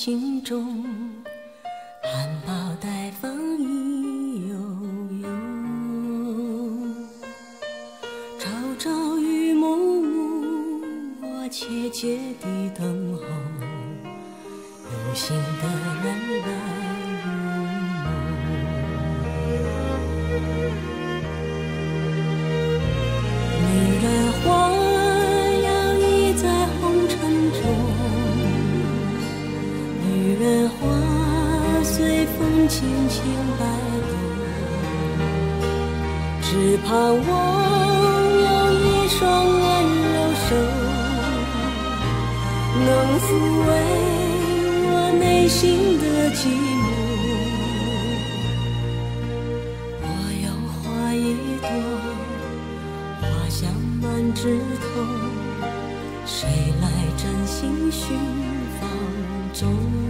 心中，含苞待放意悠悠。朝朝与暮暮，我切切地等候，有心的人来入梦。女人花摇曳在红尘中，女人花随风轻轻摆动，只盼望有一双温柔手，能抚慰我内心的寂寞。我有花一朵，花香满枝头，谁来真心寻芳踪？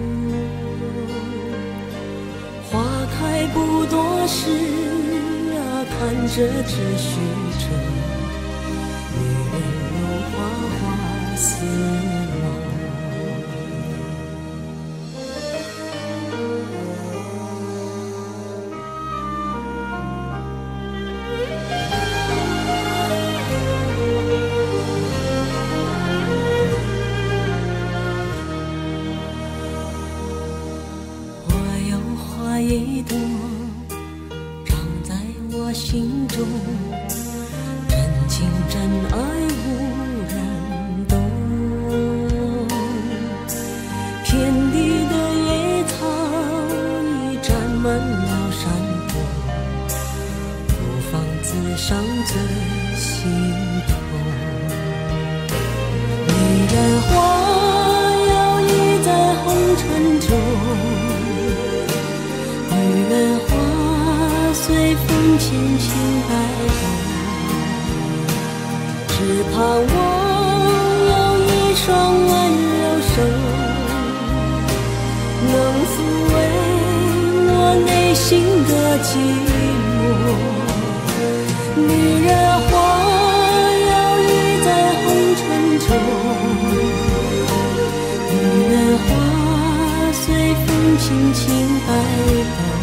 花开不多时啊，看着只虚着，女人如花花似梦。一朵长在我心中，真情真爱无人懂。遍地的野草已占满了山坡，不妨自伤最心痛。女人花摇曳在红尘中，女人花随风轻轻摆动，只盼望有一双温柔手，能抚慰我内心的寂寞。女人花摇曳在红尘中，女人花随风轻轻摆动。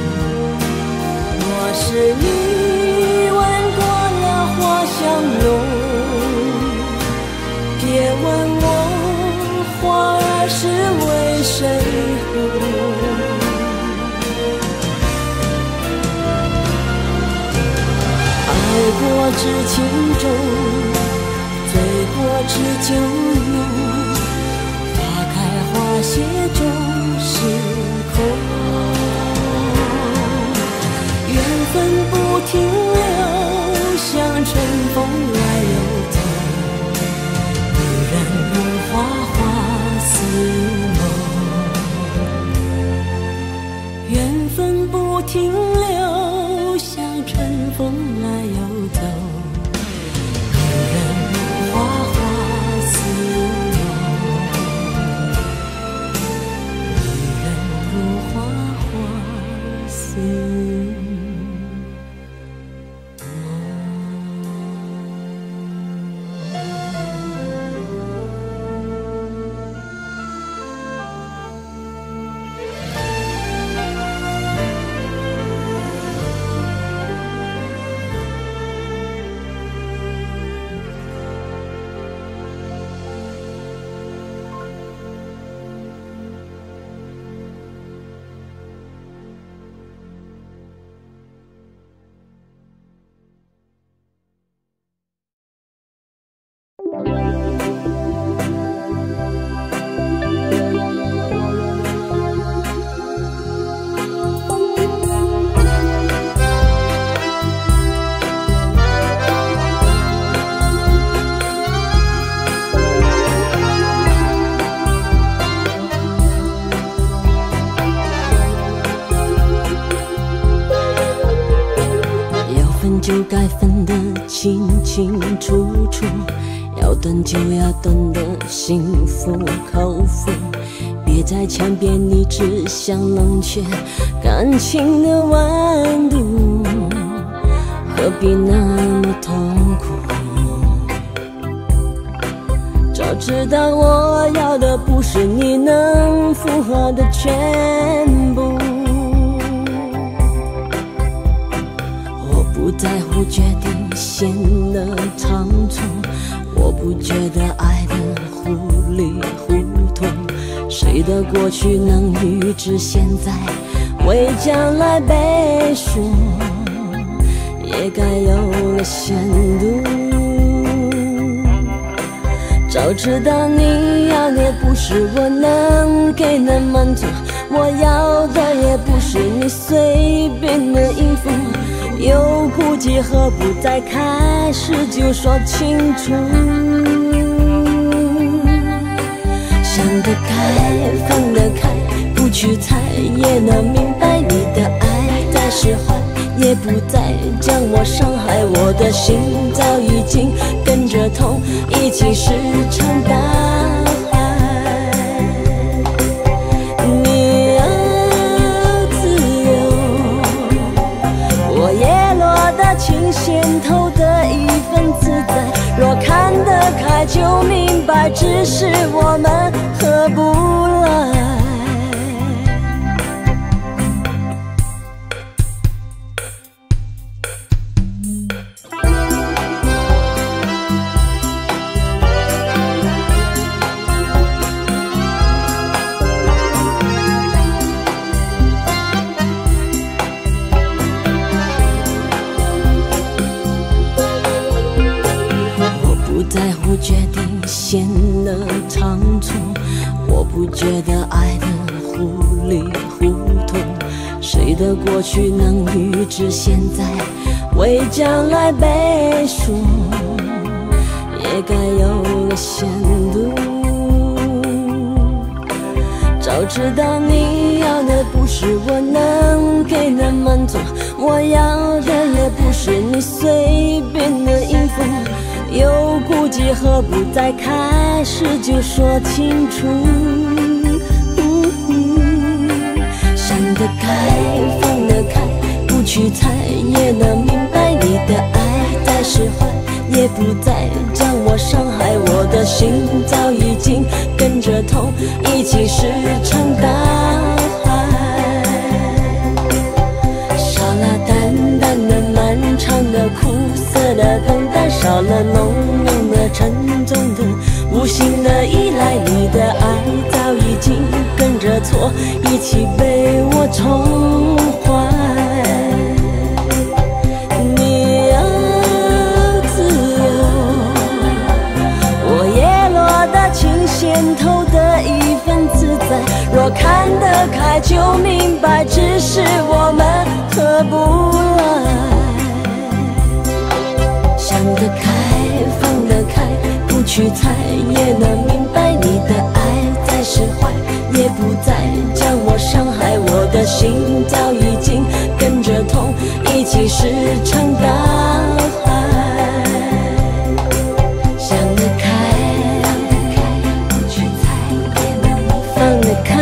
若是你闻过了花香浓，别问我花儿是为谁红。爱过知情重，醉过知酒浓，花开花谢终是空。缘分不停留，像春风来又走，女人如花花似梦。缘分不停留，像春风来又走，女人如花花似梦，女人如花花似梦。就该分得清清楚楚，要断就要断得心服口服，别再强辩你只想冷却感情的温度，何必那么痛苦？找早知道我要的不是你能符合的全部，我不在乎决定显得仓促，我不觉得爱的糊里糊涂，谁的过去能预知现在，为将来背书，也该有了限度。早知道你要的不是我能给的满足，我要的也不是你随便的应付，有顾忌何不在开始就说清楚？想得开，放得开，不去猜也能明白你的爱在释怀，也不再将我伤害，我的心早已经跟着痛一起石沉大海。你要自由，我也落得情线头的一份自在，若看得开就明白，只是我们合不来。决定显得仓促，我不觉得爱的糊里糊涂，谁的过去能预知现在，为将来背书，也该有了限度。早知道你要的不是我能给的满足，我要的也不是你随便的应付，有顾忌何不在开始就说清楚？想得开，放得开，不去猜也能明白你的爱在释怀，也不再将我伤害，我的心早已经跟着痛一起石沉大海。少了淡淡的漫长的苦涩的等待，少了浓浓的沉重的无形的依赖，你的爱早已经跟着错一起被我宠坏。你要自由，我也落得情线头的一份自在，若看得开就明白，只是我们合不来。想得开，放得开，不去猜也能明白你的爱在释怀，也不再将我伤害，我的心早已经跟着痛一起石沉大海。想得开，不去猜也能明白，放得开，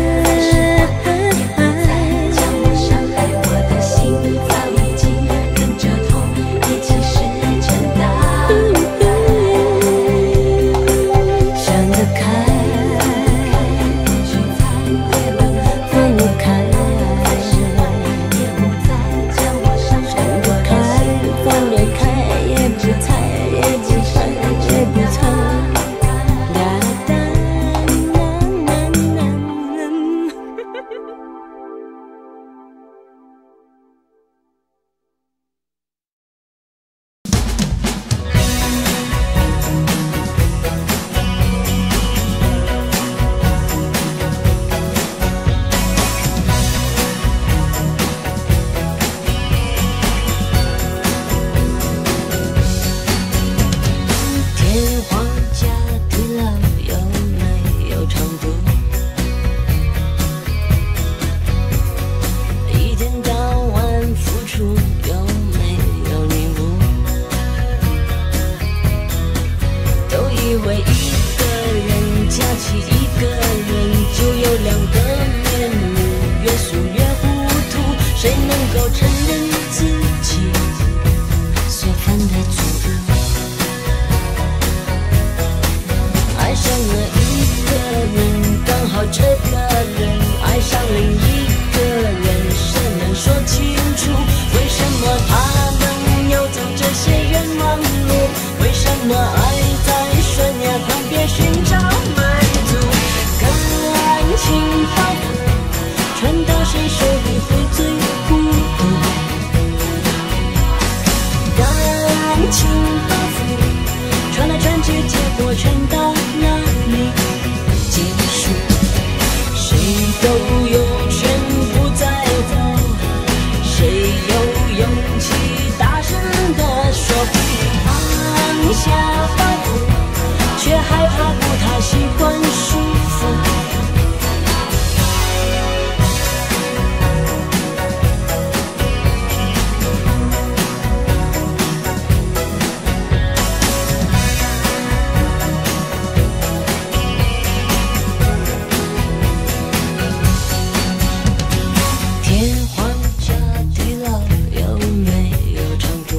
将我伤害，我的心早已经跟着痛一起石沉大海。想得开，不去猜也能放得开，也不再将我伤害，我的心放得开，也不猜，也不猜，也不猜。 忙碌？为什么爱在悬崖旁边寻找满足？感情包袱传到谁手里会最孤独？感情包袱传来传去，结果传到哪里结束？谁都有权不在乎，谁有勇气大声地说不？放下包袱，却害怕不太习惯束缚。天荒加地老，有没有长度？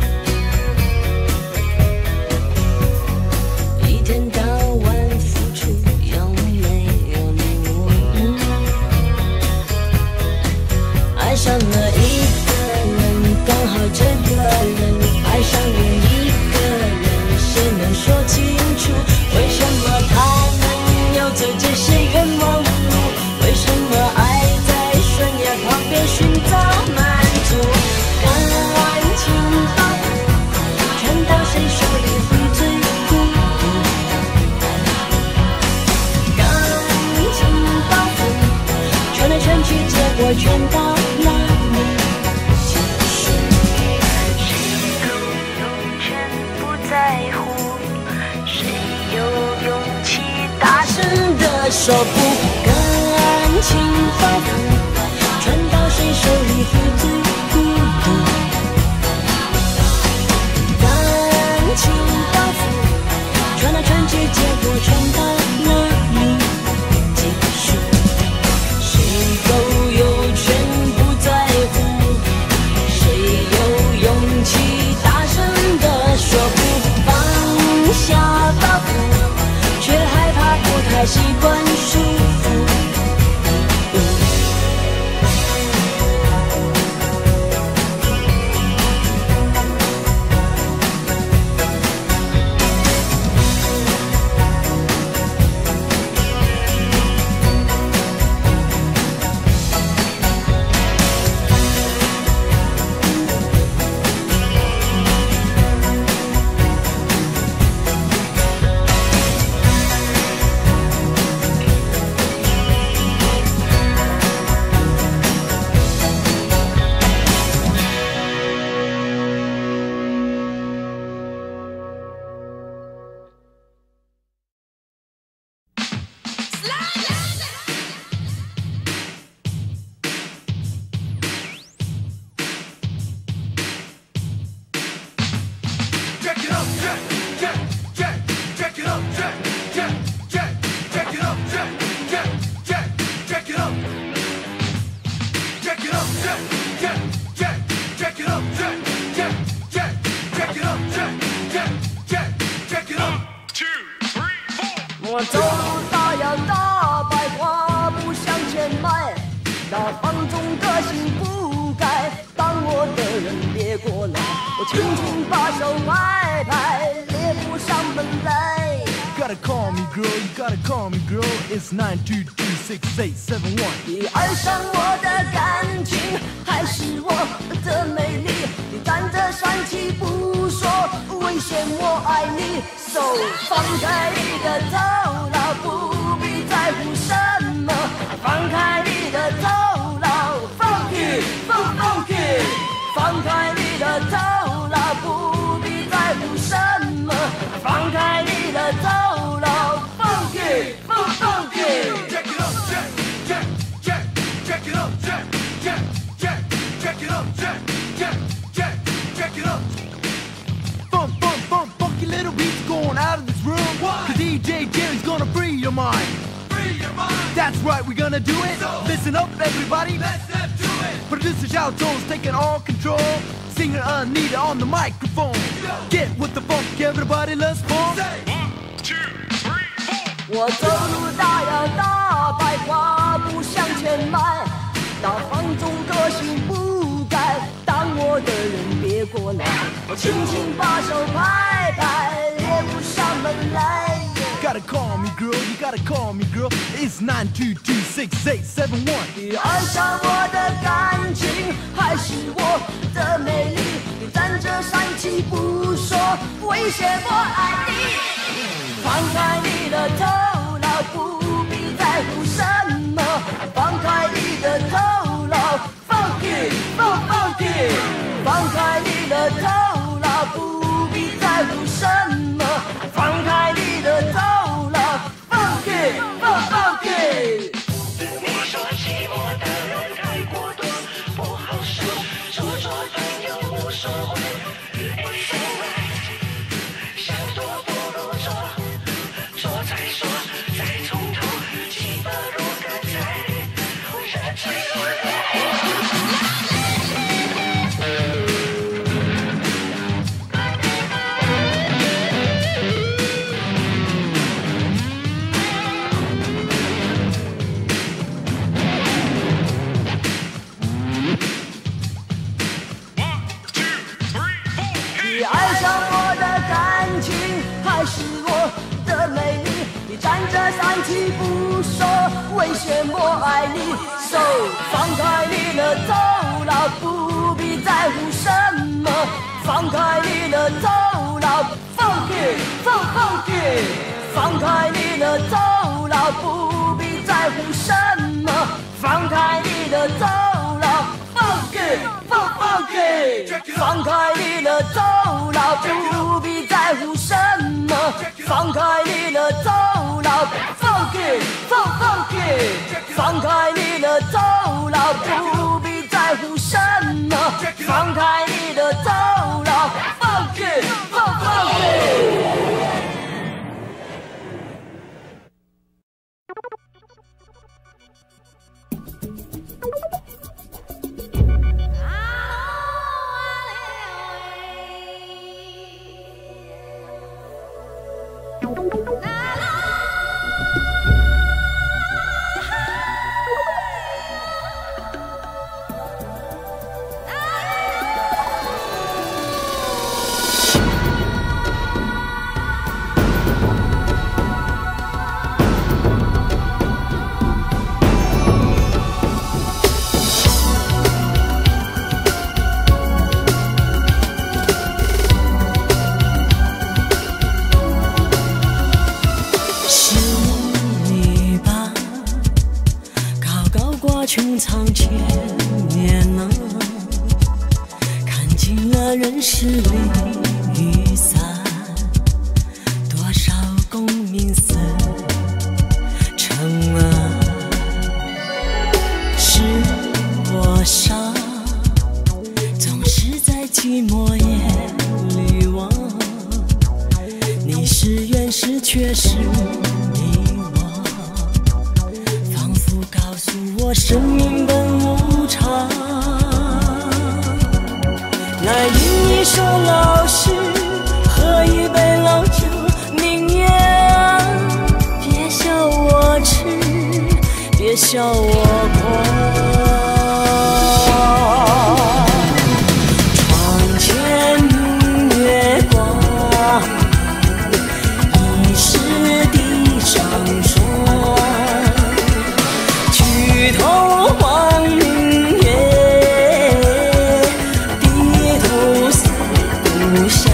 一天到晚付出，有没有礼物？爱上了一个人，刚好这个人爱上另一个人，谁能说清楚？为什么他们要走这些冤枉路？为什么爱在悬崖旁边寻找满足？感情包袱传到谁手里会最孤独？感情包袱传来传去，结果传到哪里结束？谁都有权不在乎，谁有勇气大声地说不？感情包袱传到谁手里会最孤独？感情包袱传来传去，结果传到哪里结束？谁都有权不在乎，谁有勇气大声地说不？放下包袱，却害怕不太习惯束缚。 我走路大摇大摆，跨步向前迈，那放纵个性不改，当我的人别过来，我轻轻把手拍拍，猎不上门来。 Gotta call me girl, you gotta call me girl. It's 9226871. 你爱上我的感情，还是我的美丽？你站着帅气不说，危险我爱你。手放开你的头脑，不必在乎什么。放开你的头脑 ，funky funky。放开你的头脑，不必在乎什么。放开你的头脑 ，funky funky。 Jack it up, Jack, Jack, Jack, Jack it up, Jack, Jack, Jack, Jack it up, Jack, Jack, Jack, Jack it up. Funky little beats going out of this room. Why? 'Cause DJ Jerry's gonna free your mind. Free your mind. That's right, we're gonna do it. So, listen up, everybody. Let's do it. Producer Xiao Zhou's taking all control. Singer Anita on the microphone. Get with the funk, everybody, let's funk. 我走路大摇大摆，跨步向前迈，那放纵个性不改，当我的人别过来，我轻轻把手拍拍，猎物上门来。 Gotta call me girl, you gotta call me girl. It's 9226871. 你爱上我的感情，还是我的美丽？你站着煽情不说，威胁我爱你。放开你的头脑，不必在乎什么。放开你的头脑 ，Funky， Funky。放开你的头脑，不必在乎什么。放开你的头脑 ，Funky， Funky。 你说寂寞的人太过多，不好受，说做朋友无所谓。It's alright， 想做不如做，做再说，再从头，气氛如歌在，热情如热。 你爱上我的感情，还是我的美丽？你站着煽情不说，威胁我爱你。手放开你的头脑，不必在乎什么。放开你的头脑 ，Funky Funky。放开你的头脑，不必在乎什么。放开你的头脑 ，Funky Funky。放开你的头脑，不必在乎什么。放开你的头脑 ，Funky Funky。放开你的头脑，不必在乎什么。放开你的头脑 ，Funky Funky。 穹苍前面啊，看尽了人世离散，多少功名似尘啊。是我傻，总是在寂寞夜里望，你是缘是却是我生命本无常，来饮一首老诗，喝一杯老酒，宁愿别笑我痴，别笑我狂。窗前明月光，疑是地上霜。头望明月，低头思故乡。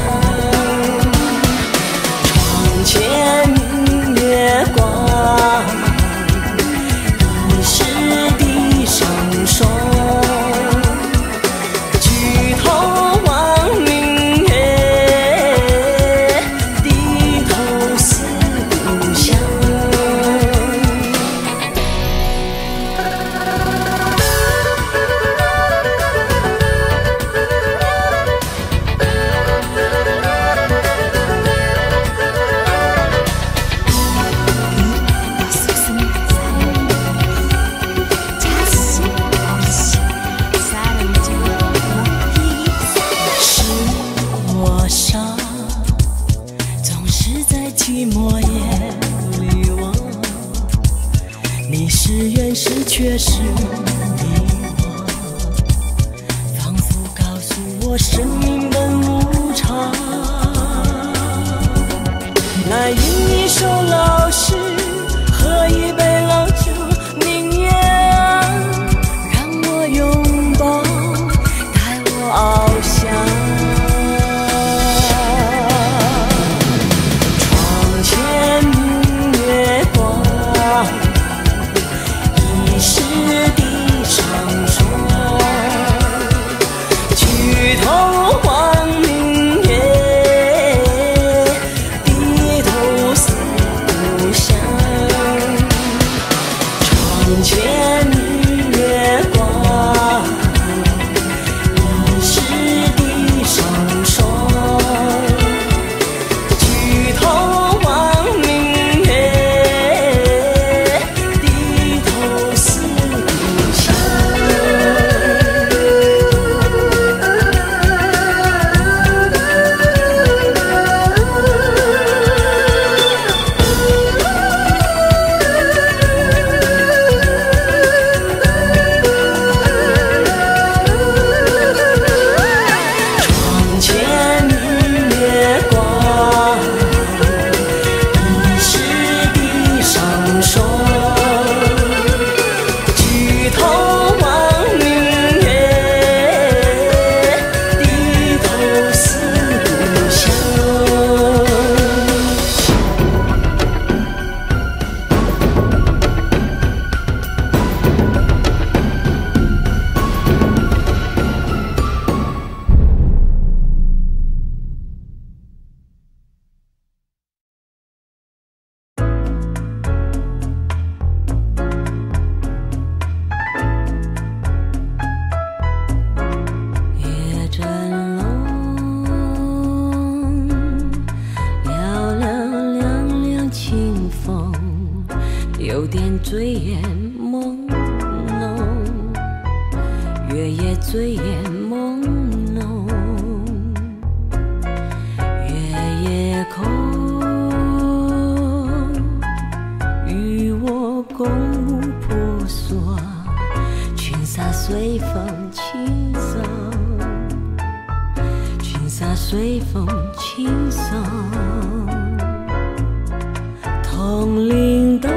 窗前明月光，疑是地上霜。举头望明月，低头思故乡。寂寞夜里望，你是缘是却是迷惘，仿佛告诉我生命愿吟一首老诗，喝一杯老酒，宁愿让我拥抱，带我翱翔。窗前明月光，疑是地上霜。举头望明月，低头思故乡。窗前明月光，疑是地上霜。举头望明月，低头思故乡。窗前明月光，疑是地上霜。举头望明月，低头思故乡。夜正浓，寥寥凉凉清风，有点醉眼朦胧，月夜醉眼朦胧，月夜空，与我共舞婆娑，裙洒随风轻松，裙洒随风轻松。铜铃咚，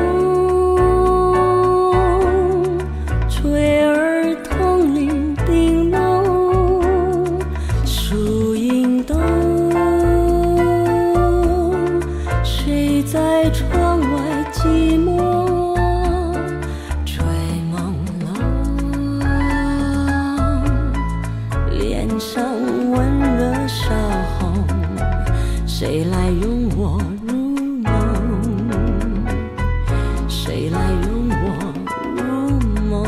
吹儿铜铃叮咚，树影动，谁在窗外寂寞追朦胧，脸上温热烧红，谁来拥我入梦？谁来拥我入梦？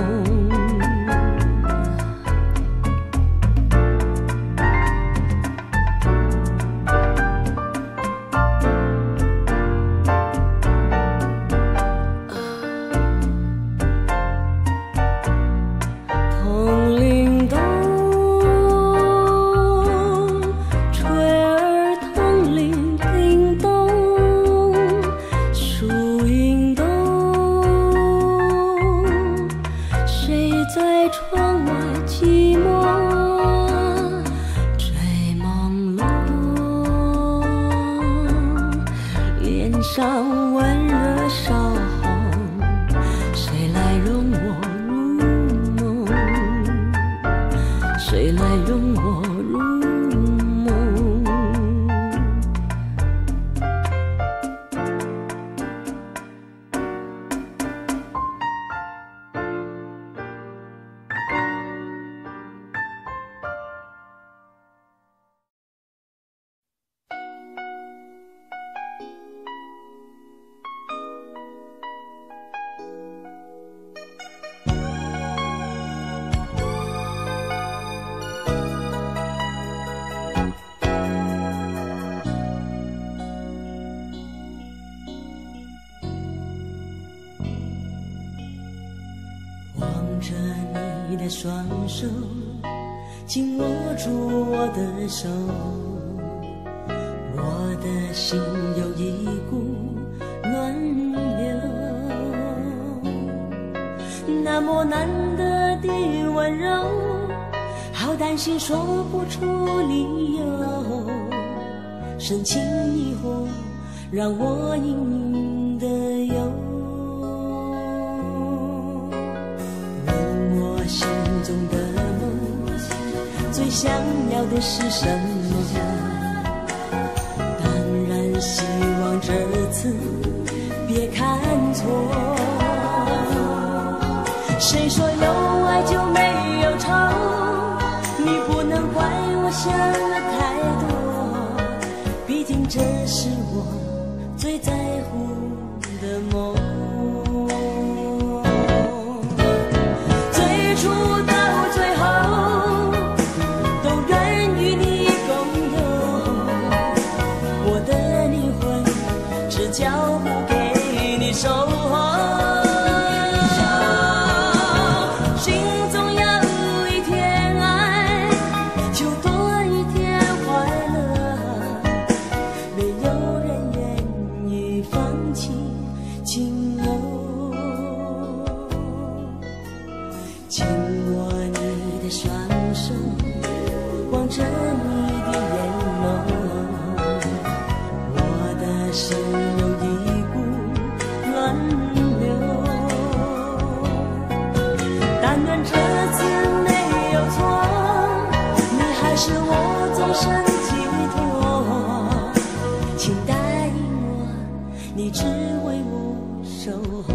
铜铃咚，吹儿铜铃叮咚，树影动，谁在窗外寂寞追朦胧，脸上温热烧红，谁来拥我入梦？谁来拥我入梦？望着你的双手，紧握住我的手，我的心有一股暖流，那么难得的温柔，好担心说不出理由，深情一呼让我隐隐的有。问我心中的梦，最想要的是什么？当然希望这次别看错。谁说有爱就没有愁？你不能怪我想了太多，毕竟这是我最在乎的梦。最初到最后都愿与你共有，我的灵魂只交付给你守候。你只为我守候。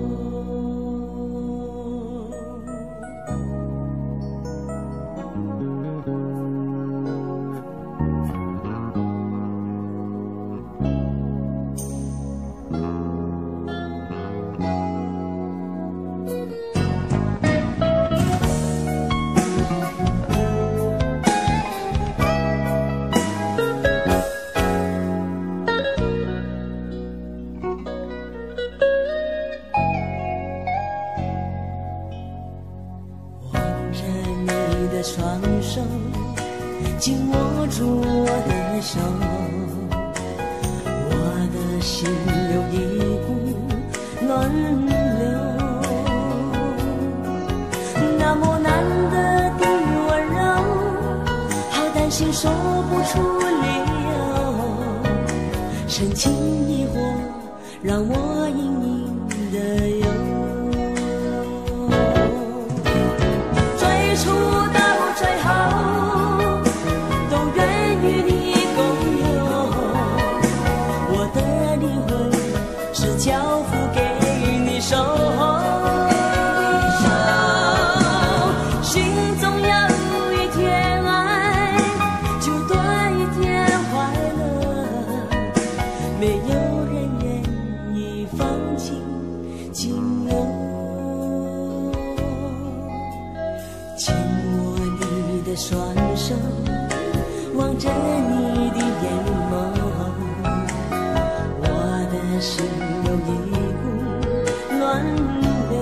双手紧握住我的手，我的心有一股暖流，那么难得的温柔，好担心说不出理由，深情一火让我隐隐的有。交付给你守候，心中有一天爱，就多一天快乐。没有人愿意放弃情流，紧握你的双手，望着你的眼眸，我的心有一股暖流，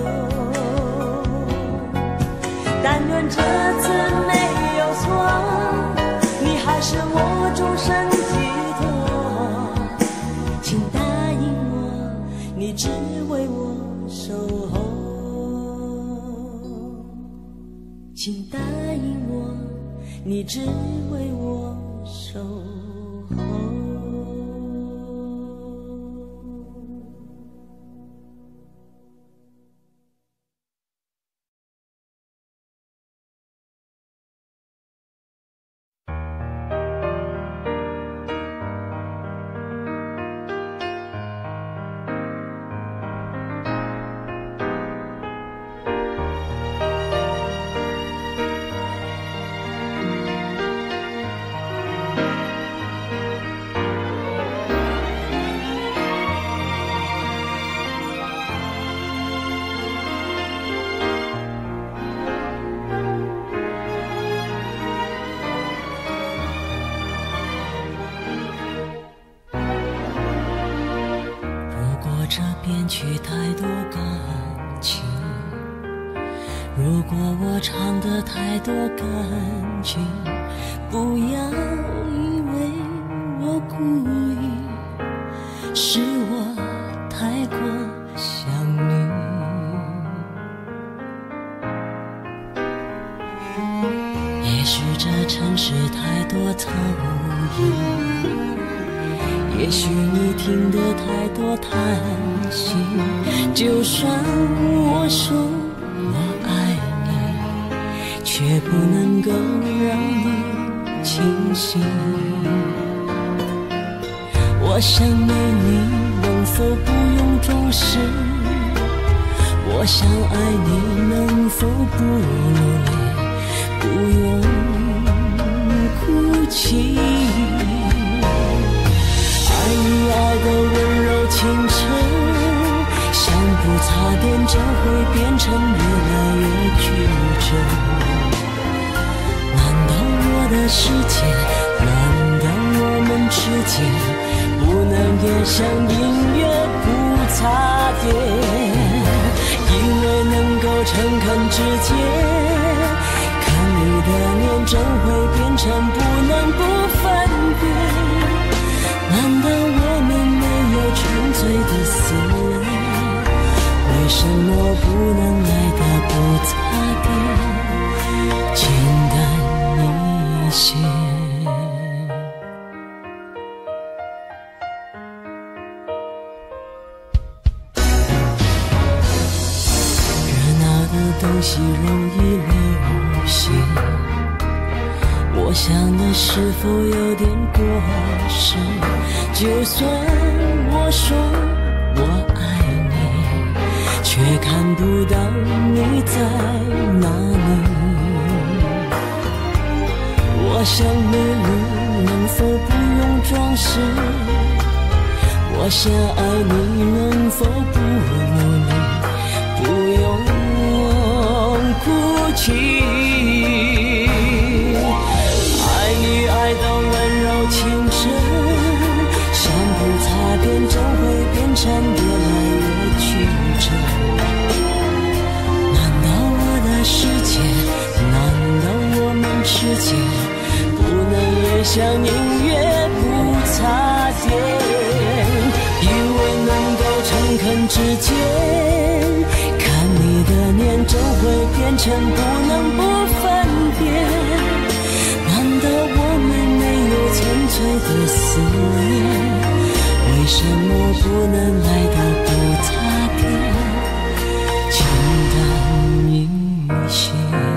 但愿这次没有错，你还是我终身寄托，请答应我，你只为我守候，请答应我，你只为我守候。这编曲太多感情，如果我唱得太多感情，不要以为我故意，是我太过想你。也许这城市太多噪音， 也许你听得太多叹息，就算我说我爱你，却不能够让你清醒。我想美丽能否不用装饰，我想爱你能否不努力，不用哭泣。爱你爱的温柔清澈，像不擦点就会变成越来越曲折。难道我的世界，难道我们之间不能也像音乐不擦点？因为能够诚恳直接，看你的脸真会变成不能不分别。难道我们没有纯粹的思念？为什么不能来得不擦点，简单一些？热闹的东西容易流行，我想的是否有点过时？就算我说我爱你，却看不到你在哪里。我想美丽能否不用装饰？我想爱你能否不努力，不用哭泣？爱你爱到温柔清澈，像不擦边就会变成越来越曲折。难道我的世界，难道我们之间不能也像音乐不擦点？因为能够诚恳直接，看你的脸就会变成不能不分别。难道我们没有纯粹的思念？为什么不能来得不擦点，简单一些？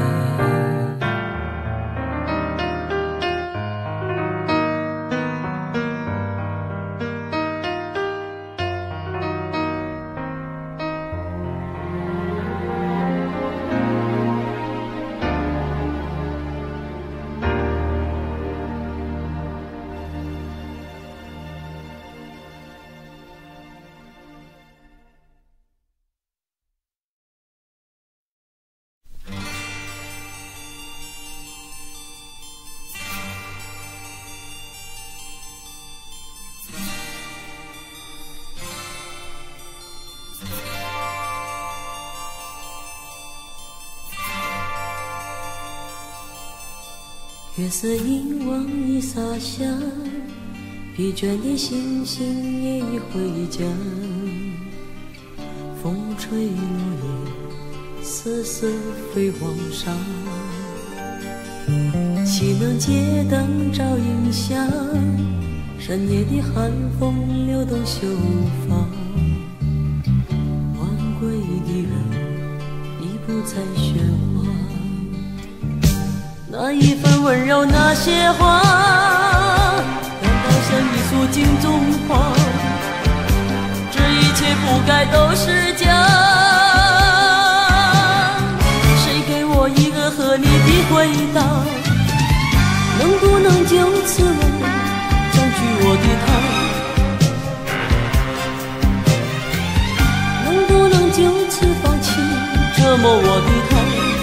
月色凝望已洒下，疲倦的星星也已回家。风吹落叶，瑟瑟飞黄沙。岂能借灯照影下？深夜的寒风撩动秀发。晚归的人已不再喧哗。那一份温柔，那些话，难道像一束镜中花？这一切不该都是假。谁给我一个合理的回答？能不能就此占据我的他？能不能就此放弃折磨我的他？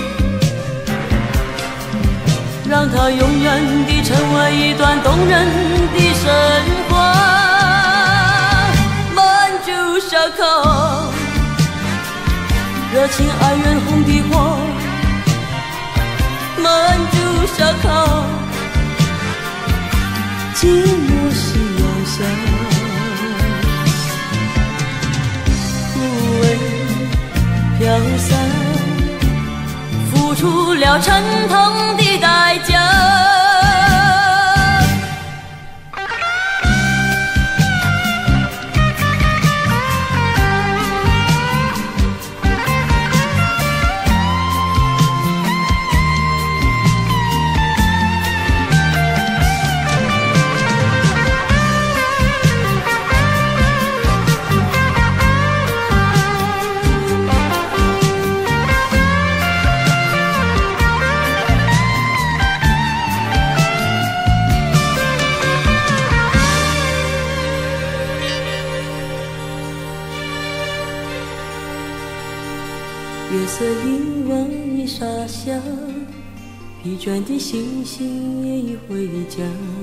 让它永远地成为一段动人的神话。满洲烧烤，热情爱人红的花。满洲烧烤，寂寞是遥想。枯萎飘散，付出了沉痛的代价。 月色阴晚已沙哑，疲倦的星星也已回家。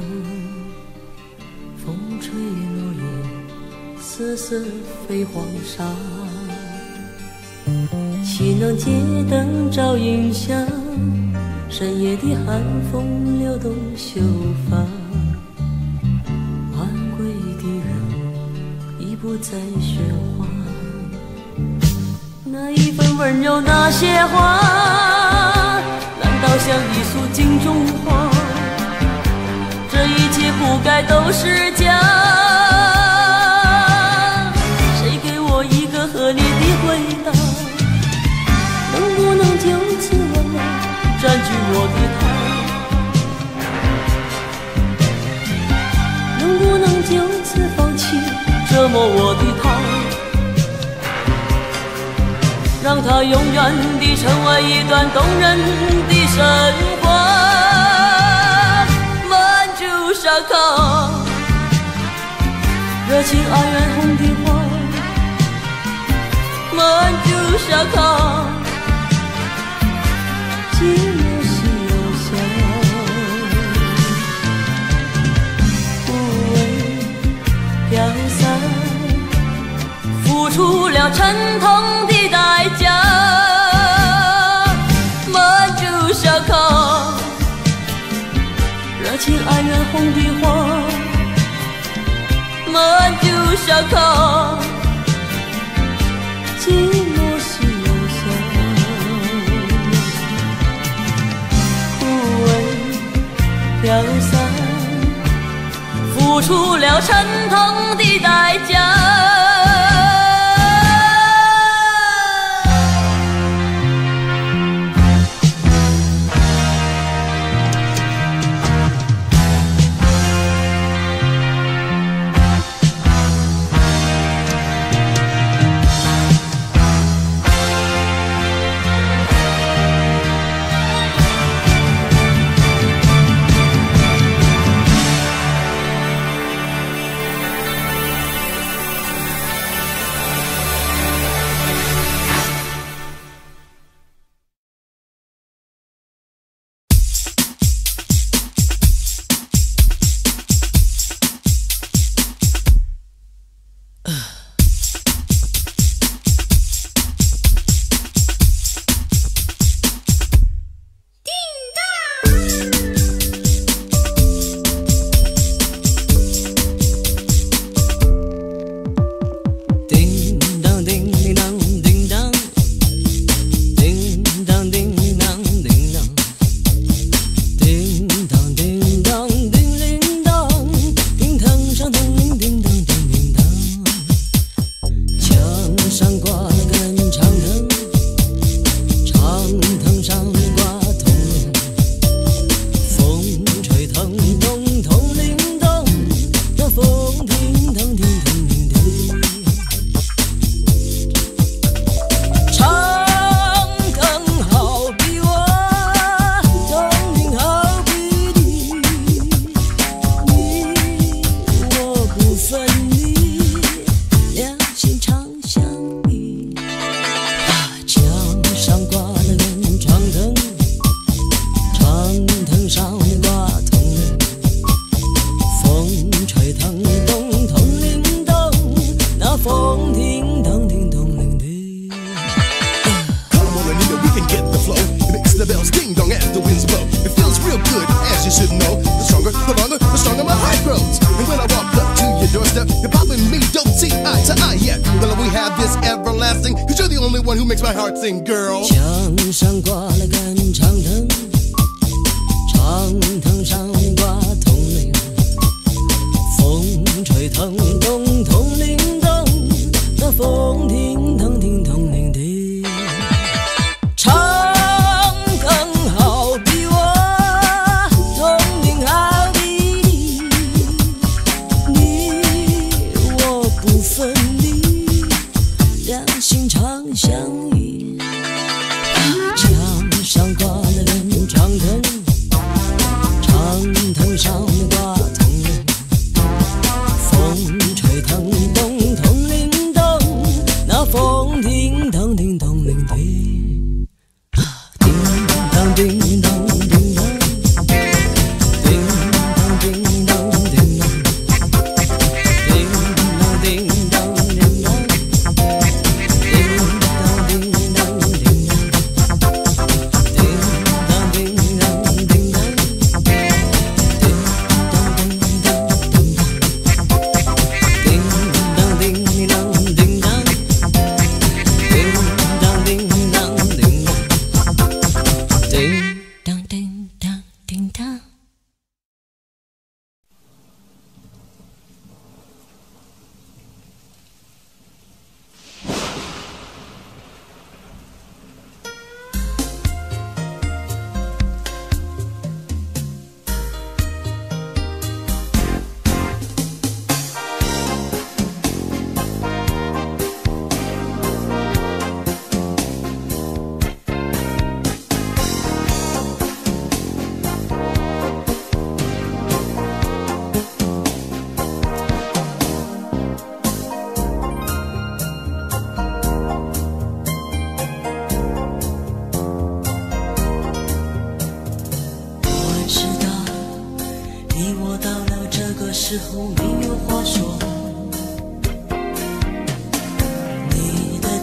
风吹落叶，瑟瑟飞黄沙。岂能街灯照云霞？深夜的寒风撩动秀发。晚归的人已不再喧哗。那一份温柔，那些话，难道像一束镜中花？这一切不该都是假。谁给我一个合理的回答？能不能就此忘了占据我的他？能不能就此放弃折磨我的他？让它永远地成为一段动人的神话。满珠沙珂，热情哀怨红的花。满珠沙珂，寂寞是忧伤。枯萎飘散，付出了沉痛的代价。满珠沙珂，热情哀怨红的花。满珠沙珂，寂寞是忧伤。枯萎飘散，付出了沉痛的代价。 墙上挂了根长藤，长藤上挂铜铃，风吹腾动铜铃咚，那风叮当叮咚铃叮。长藤好比我，铜铃好比你，你我不分离，两心长相依。上挂了根长藤，长藤上挂铜铃，风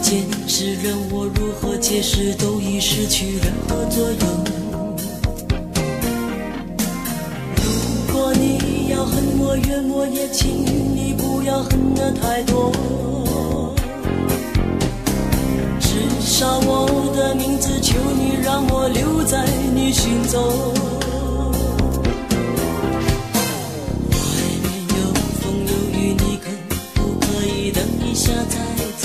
件事让我如何解释都已失去任何作用。如果你要恨我怨我也请你不要恨得太多，至少我的名字求你让我留在你心中。外面有风有雨，你可不可以等一下再走，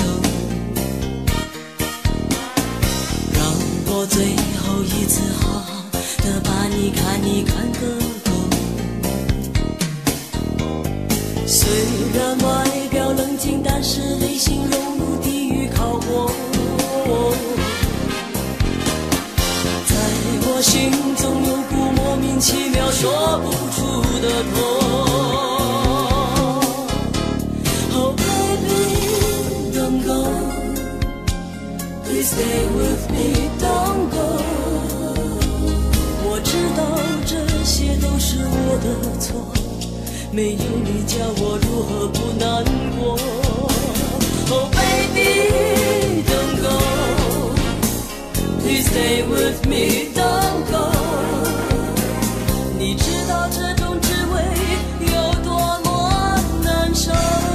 让我最后一次好好的把你看个够。虽然外表冷静，但是内心融入地狱烤火，在我心中有股莫名其妙说不出的痛。Oh baby, don't go, please stay with me, don't go。 我知道这些都是我的错，没有你叫我如何不难过。 Oh baby, don't go, please stay with me, don't go。 你知道这种滋味有多么难受。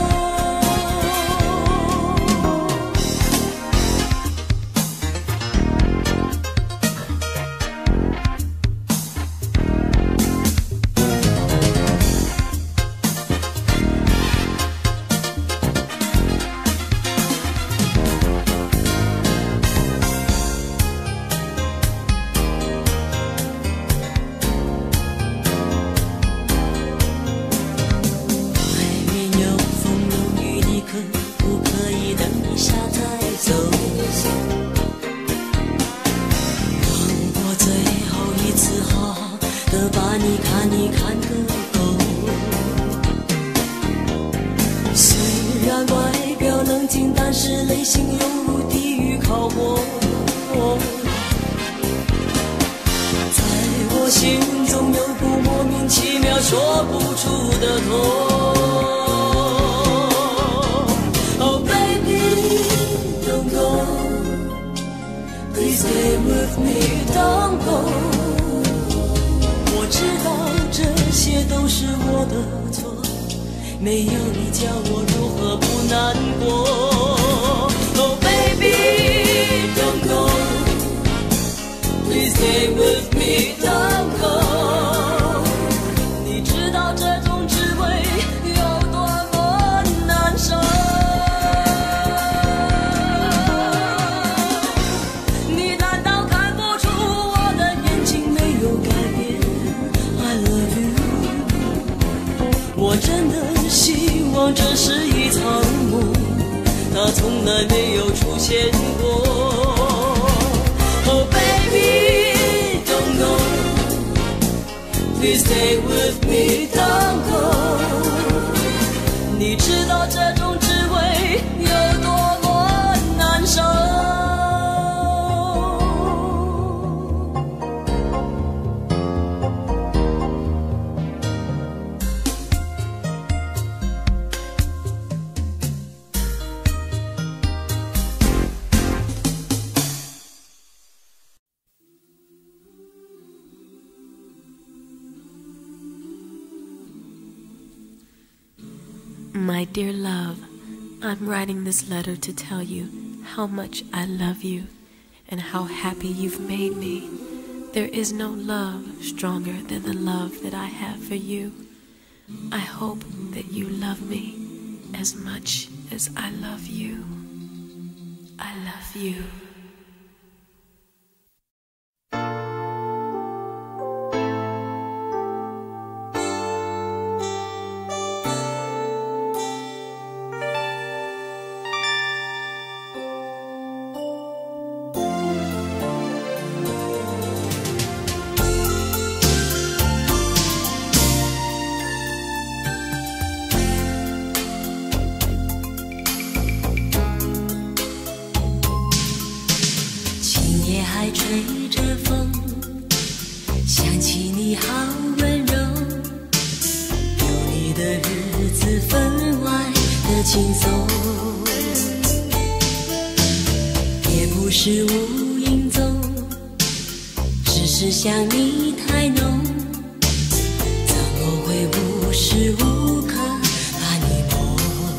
说不出的痛。Oh baby, don't go, please stay with me, don't go。 我知道这些都是我的错，没有你叫我如何不难过。Oh baby, don't go, please stay with me, don't go。 这种滋味有多么难受，你难道看不出我的眼睛没有改变 I love you。 我真的希望这是一场梦，它从来没有出现过。 Oh baby, don't go, please stay with me, don't go。 你知道这种滋味有多么难受。 My dear love, I'm writing this letter to tell you how much I love you and how happy you've made me. There is no love stronger than the love that I have for you. I hope that you love me as much as I love you. I love you. 吹着风，想起你好温柔，有你的日子分外的轻松。 是无影踪，只是想你太浓，怎么会无时无刻把你梦？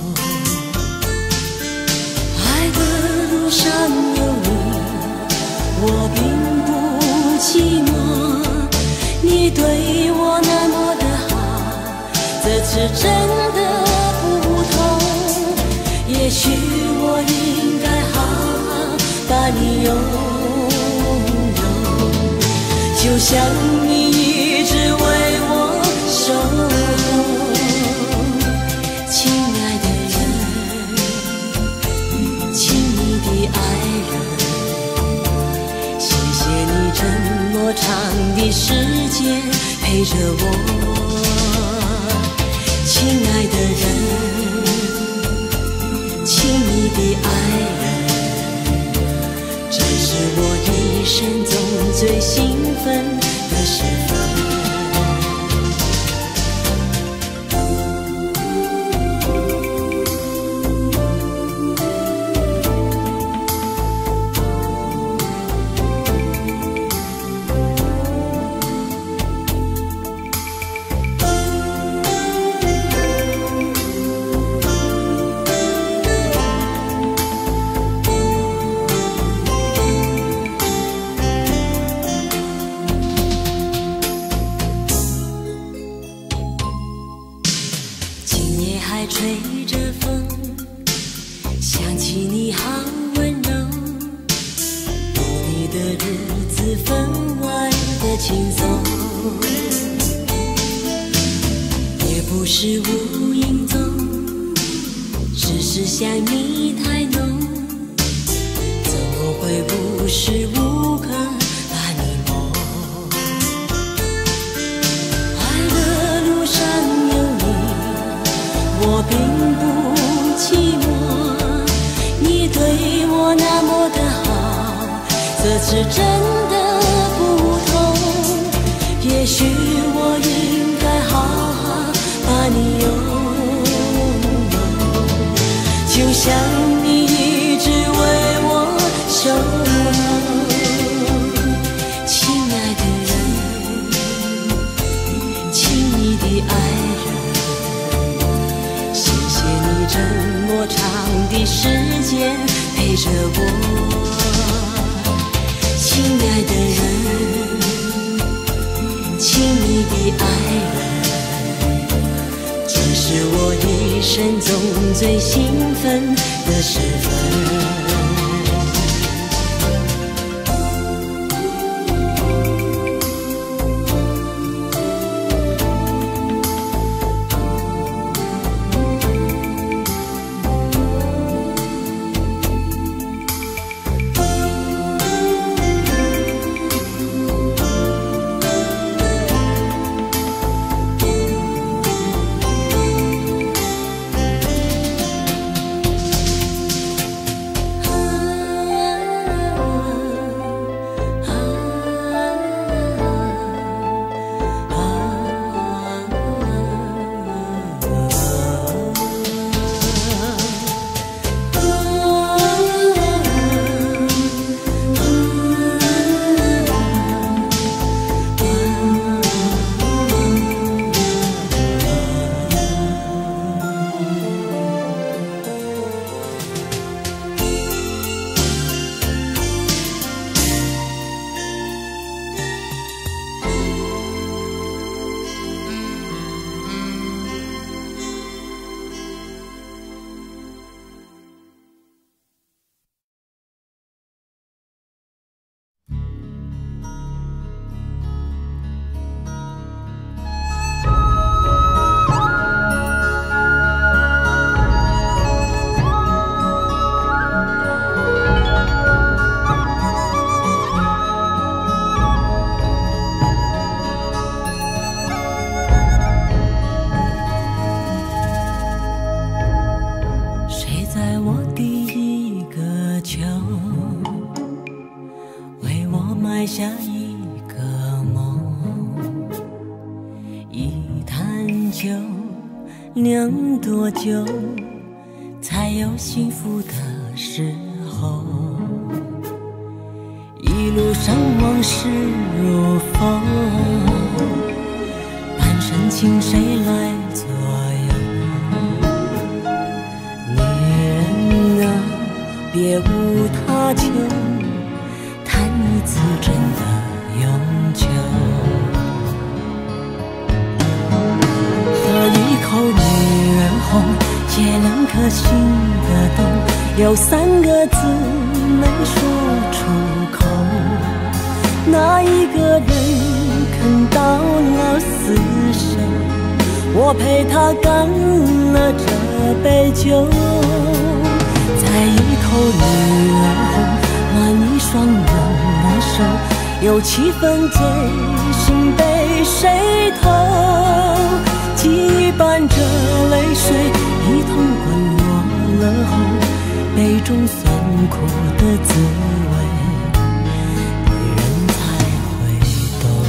爱的路上有你，我并不寂寞。你对我那么的好，这次真的不同。也许我应该好好把你拥有，就像你一直为我守候。亲爱的人，亲密的爱人，谢谢你这么长的时间陪着我。亲爱的人，亲密的爱人，这是我一生中最兴奋的时分。吹着风，想起你好温柔，有你的日子分外的轻松，也不是无影踪，只是想你太浓，怎么会无时无刻把你梦？爱的路上有我并不寂寞，你对我那么的好，这次真的不同。也许我应该好好把你拥有，就像你一直为我守候。亲爱的人，亲密的爱人，这么长的时间陪着我。亲爱的人，亲密的爱人，这是我一生中最兴奋的时分。埋下一个梦，一坛酒酿多久才有幸福的时候？ 一路上往事如风，半生情谁来左右？女人啊，别无他求，谈一次真的永久。喝一口女人红，解两颗心的洞，有3个字没说出口，哪一个人肯到老厮守？我陪他干了这杯酒，再一口女人红，暖一双冷的手，有7分醉心被谁偷？羁绊着泪水一同滚落了后，杯中酸苦的滋味，女人才会懂。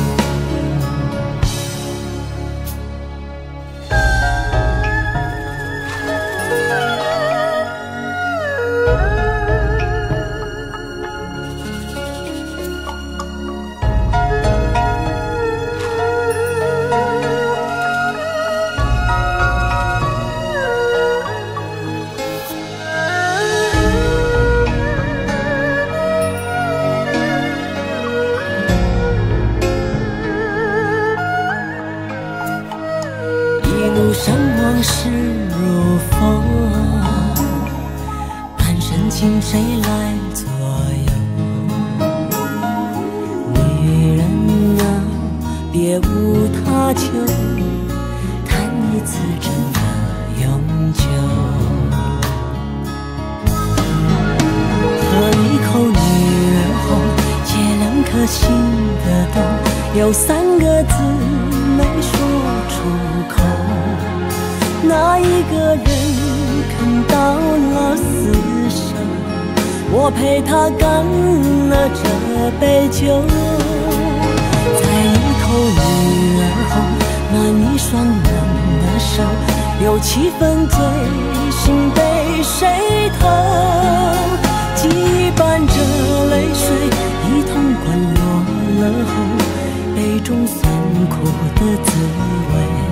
往事如风，半生情谁来左右？女人啊，别无他求，谈一次真的永久。喝一口女人红，解两颗心的洞，有3个字没说出口。哪一个人肯到老厮守？我陪他干了这杯酒，再一口女儿红，暖一双冷的手，有7分醉心被谁偷？羁绊着泪水一同滚落了后，杯中酸苦的滋味。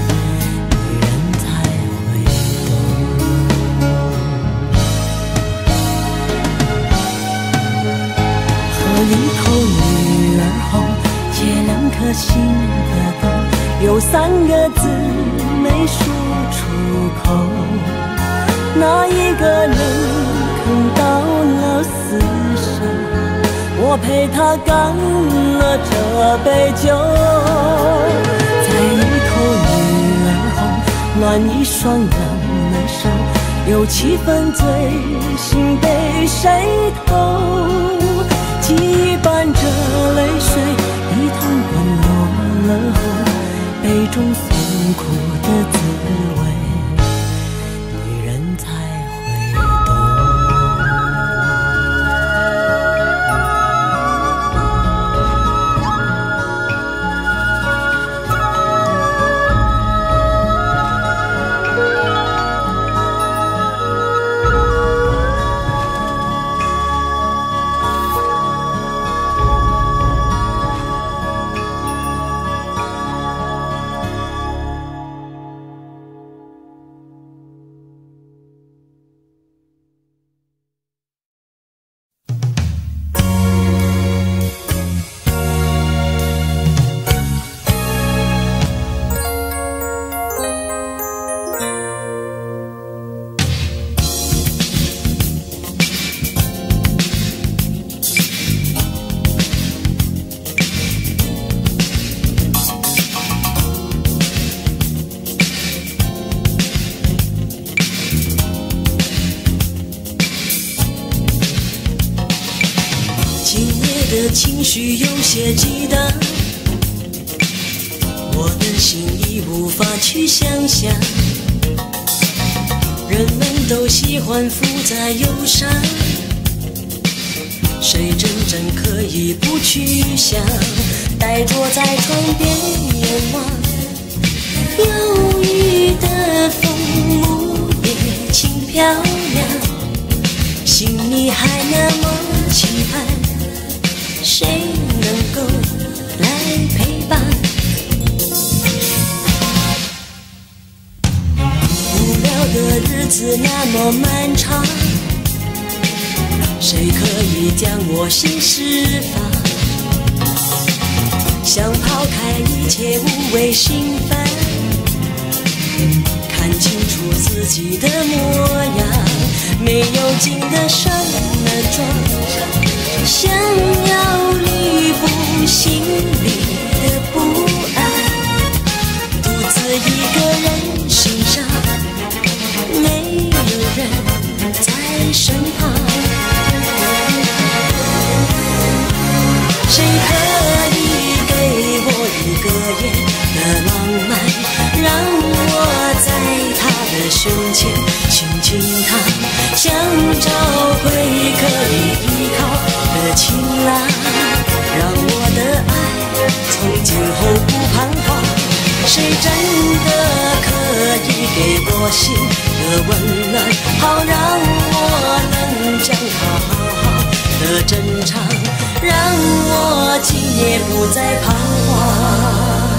一口女儿红，解两颗心的洞，有3个字没说出口。哪一个人肯到老厮守？我陪他干了这杯酒，再一口女儿红，暖一双冷的手，有7分醉心被谁偷？羁绊着泪水一同滚落了后，杯中酸苦的滋味，女人才会懂。情绪有些激荡，我的心已无法去想象。人们都喜欢复杂忧伤，谁真正可以不去想？呆坐在窗边眼望，忧郁的风木叶轻飘扬，心里还那么期盼。 谁能够来陪伴？无聊的日子那么漫长，谁可以将我心释放？想抛开一切无谓心烦，看清楚自己的模样，没有劲的上了妆，想要弥补心里的不安，独自一个人欣赏，没有人在身旁。谁可以给我一个月的浪漫，让我在他的胸前轻轻躺，想找回可以依靠的晴朗，让我的爱从今后不彷徨。谁真的可以给我心的温暖，好让我能将它好好的珍藏，让我今夜不再彷徨。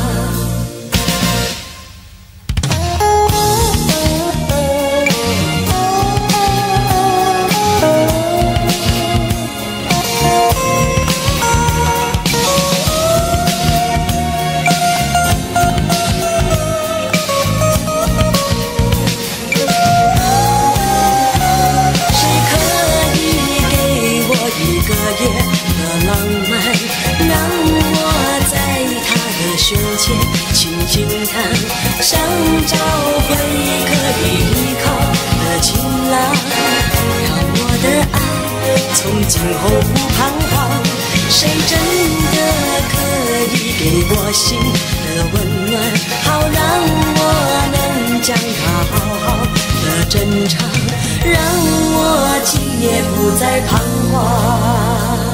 想找回可以依靠的晴朗，让我的爱从今后不彷徨。谁真的可以给我心的温暖，好让我能将它好好的珍藏，让我今夜不再彷徨。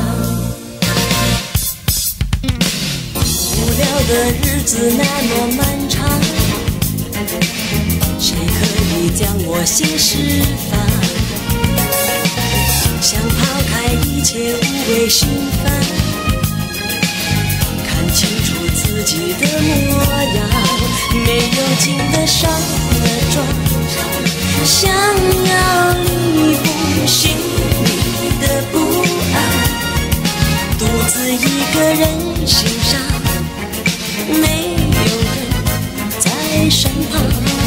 无聊的日子那么漫长，谁可以将我心释放？想抛开一切无谓心烦，看清楚自己的模样，没有劲的上了妆，想要弥补心里的不安，独自一个人欣赏，没有人在身旁。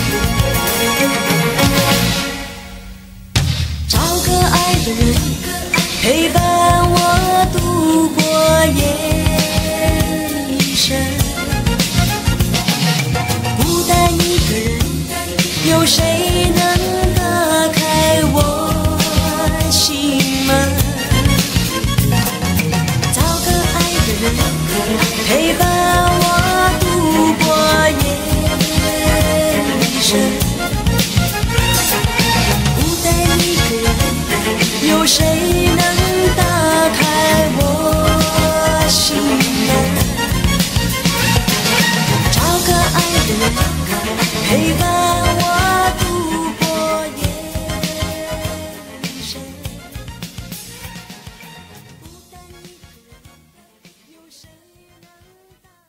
找个爱的人陪伴我度过夜深，孤单一个人，有谁能打开我心门？找个爱的人陪伴我度过夜深，孤单一个人，有谁能打开我心门？找个爱的人陪伴我度过夜深，孤单一个人，有谁能打开？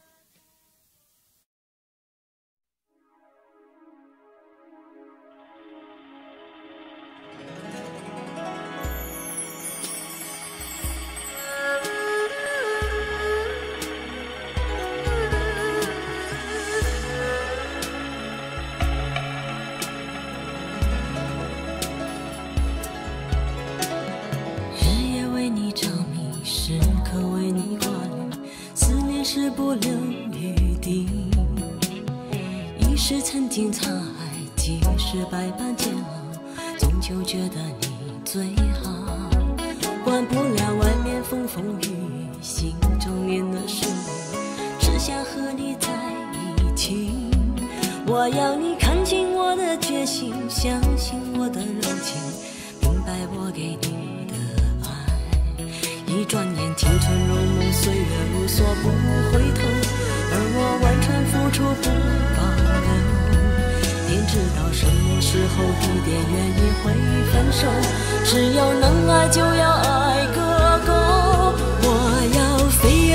日夜为你着迷，时刻为你挂虑，思念是不留余地。一时曾经沧海，几世百般煎熬，终究觉得你最好。管不了外面风风雨雨，心中念的是你，只想和你在一起。我要你看清我的决心，相信我的柔情，明白我给你的爱。一转眼青春如梦，岁月如梭不回头，而我完全付出不保留。天知道什么时候地点原因会分手，只要能爱就要爱个够。我要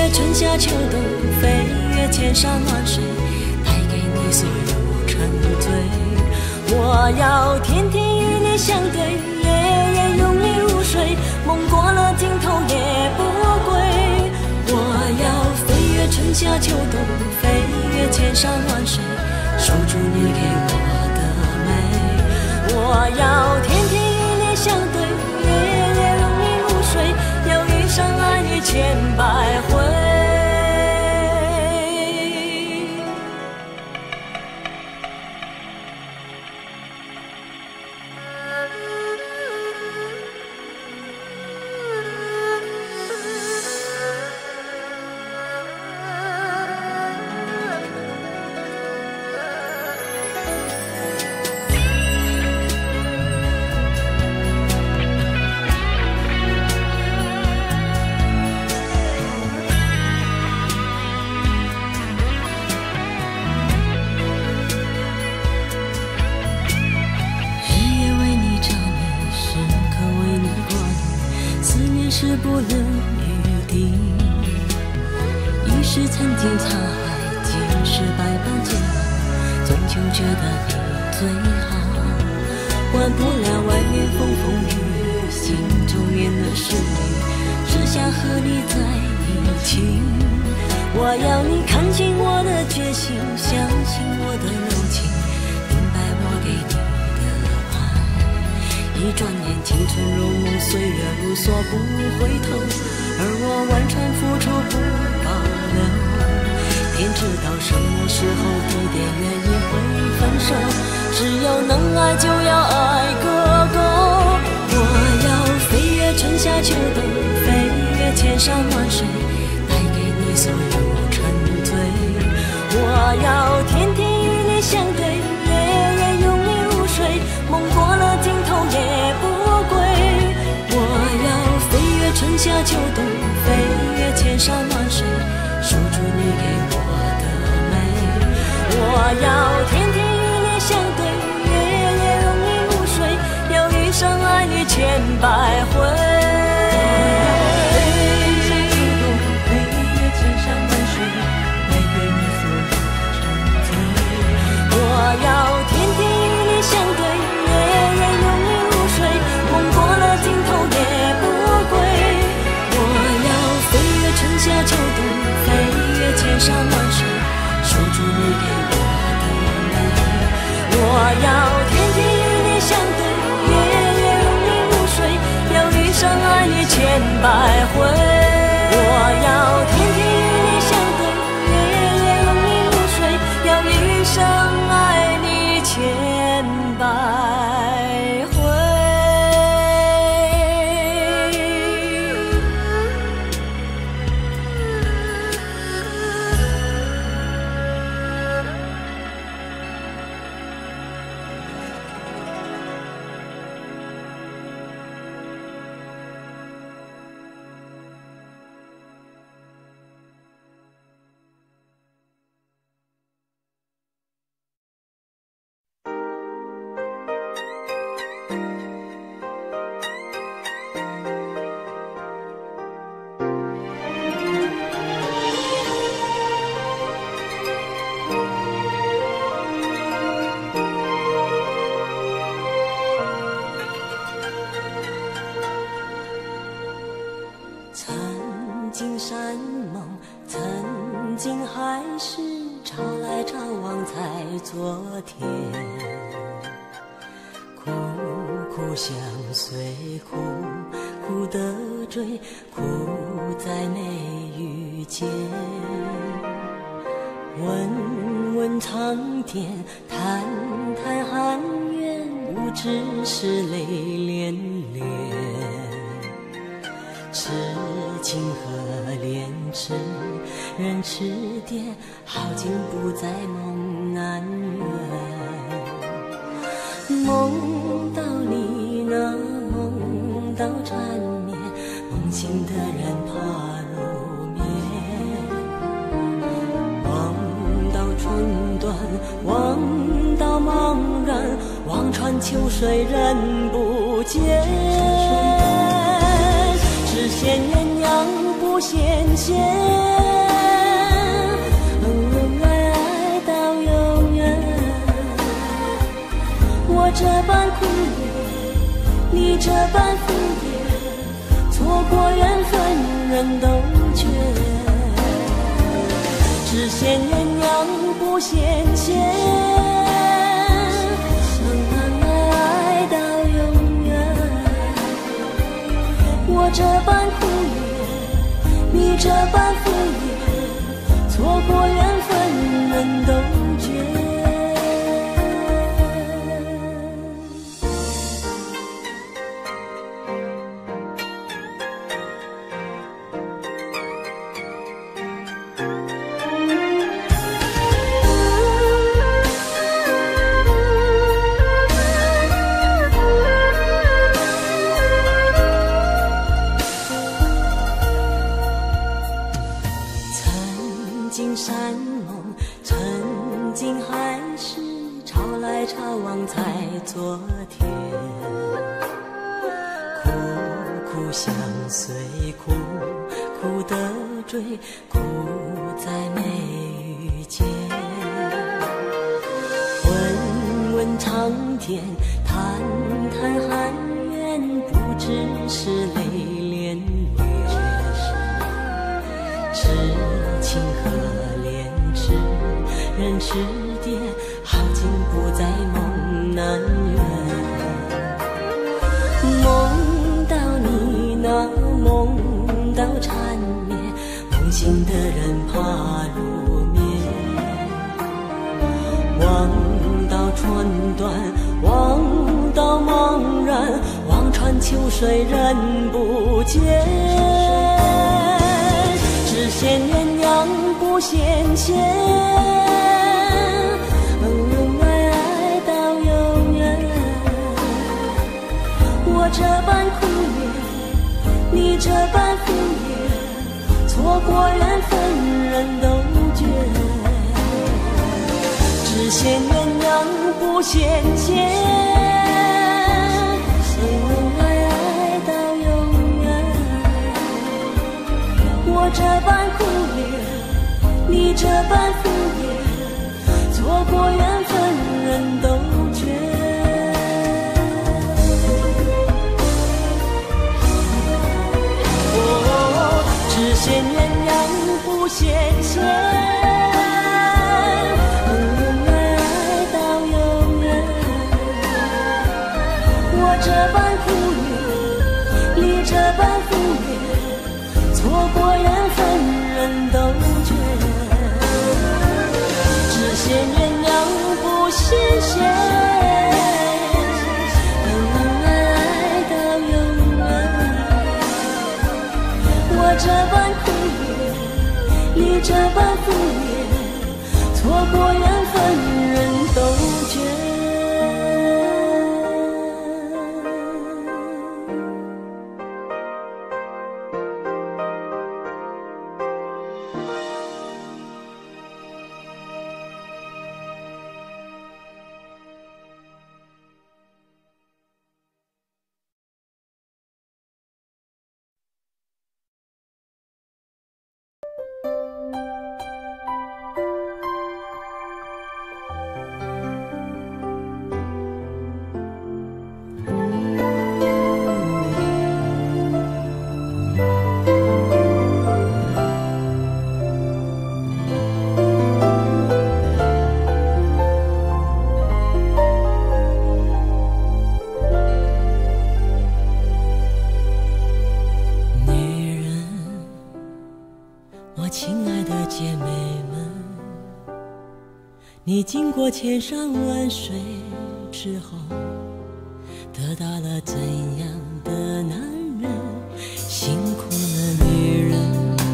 越春夏秋冬，飞越千山万水，带给你所有沉醉。我要天天与你相对，夜夜拥你入睡，梦过了尽头也不归。我要飞越春夏秋冬，飞越千山万水，守住你给我的美。我要天天与你相对，夜夜拥你入睡，要一生爱你千百回。是不留余地，已是曾经沧海，今是百般煎熬，终究觉得你最好。管不了外面风风雨雨，心中念的是你，只想和你在一起。我要你看清我的决心，相信我的柔情，明白我给你一转眼青春如梦，岁月如梭不回头，而我完全付出不保留。天知道什么时候地点原因会分手，只有能爱就要爱个够。我要飞越春夏秋冬，飞越千山万水，带给你所有沉醉。我要天天与你相对，夜夜拥你入睡，梦过了尽头也不归。我要飞越春夏秋冬，飞越千山万水，守住你给我的美。我要天天与你相对，夜夜拥你入睡，要一生爱你千百回。我要天天与你相对，夜夜拥你入睡，梦过了尽头也不归。我要飞越春夏秋冬，飞越千山万水，守住你给我的美。我要天天与你相对，夜夜拥你入睡，要一生爱你千百回。我要天天与你相对，夜夜拥你入睡，要一生爱你千百回。曾经山盟，曾经海誓，朝来朝往才昨天。苦苦相随，苦苦的追，苦在没遇见。问问长天，谈谈寒怨，不知是泪涟涟。痴情和恋痴人痴癫，好景不在梦难圆。梦到你那梦到缠绵，梦醒的人怕入眠。望到春端，望到茫然，望穿秋水人不见。只只羡鸳鸯不羡仙，爱到永远。我这般苦恋，你这般敷衍，错过缘分人都觉。只羡鸳鸯不羡仙，爱到永远。我这般苦恋，你这般敷衍，错过缘分人都觉。昨天，苦苦相随，苦苦的追，苦在没遇见。问问长天，谈谈含冤，不知是泪涟涟。知情可怜，知人知点，好景不在梦难圆。梦到你那梦到缠绵，梦醒的人怕入眠。望到船断，望到茫然，望穿秋水人不见。只羡鸳鸯不羡仙，爱到永远。我这般苦恋，你这般敷衍，错过缘分人都觉。只羡鸳鸯不羡仙，爱到永远。我这般苦恋，你这般敷衍，错过缘分人都觉。只羡鸳鸯不羡仙，爱到永远。我这般苦恋，你这般敷衍，错过缘分人都觉。只羡鸳鸯不羡仙，爱到永远。我这般苦恋，你这般敷衍，错过缘分人都觉。你经过千山万水之后，得到了怎样的男人？辛苦了女人，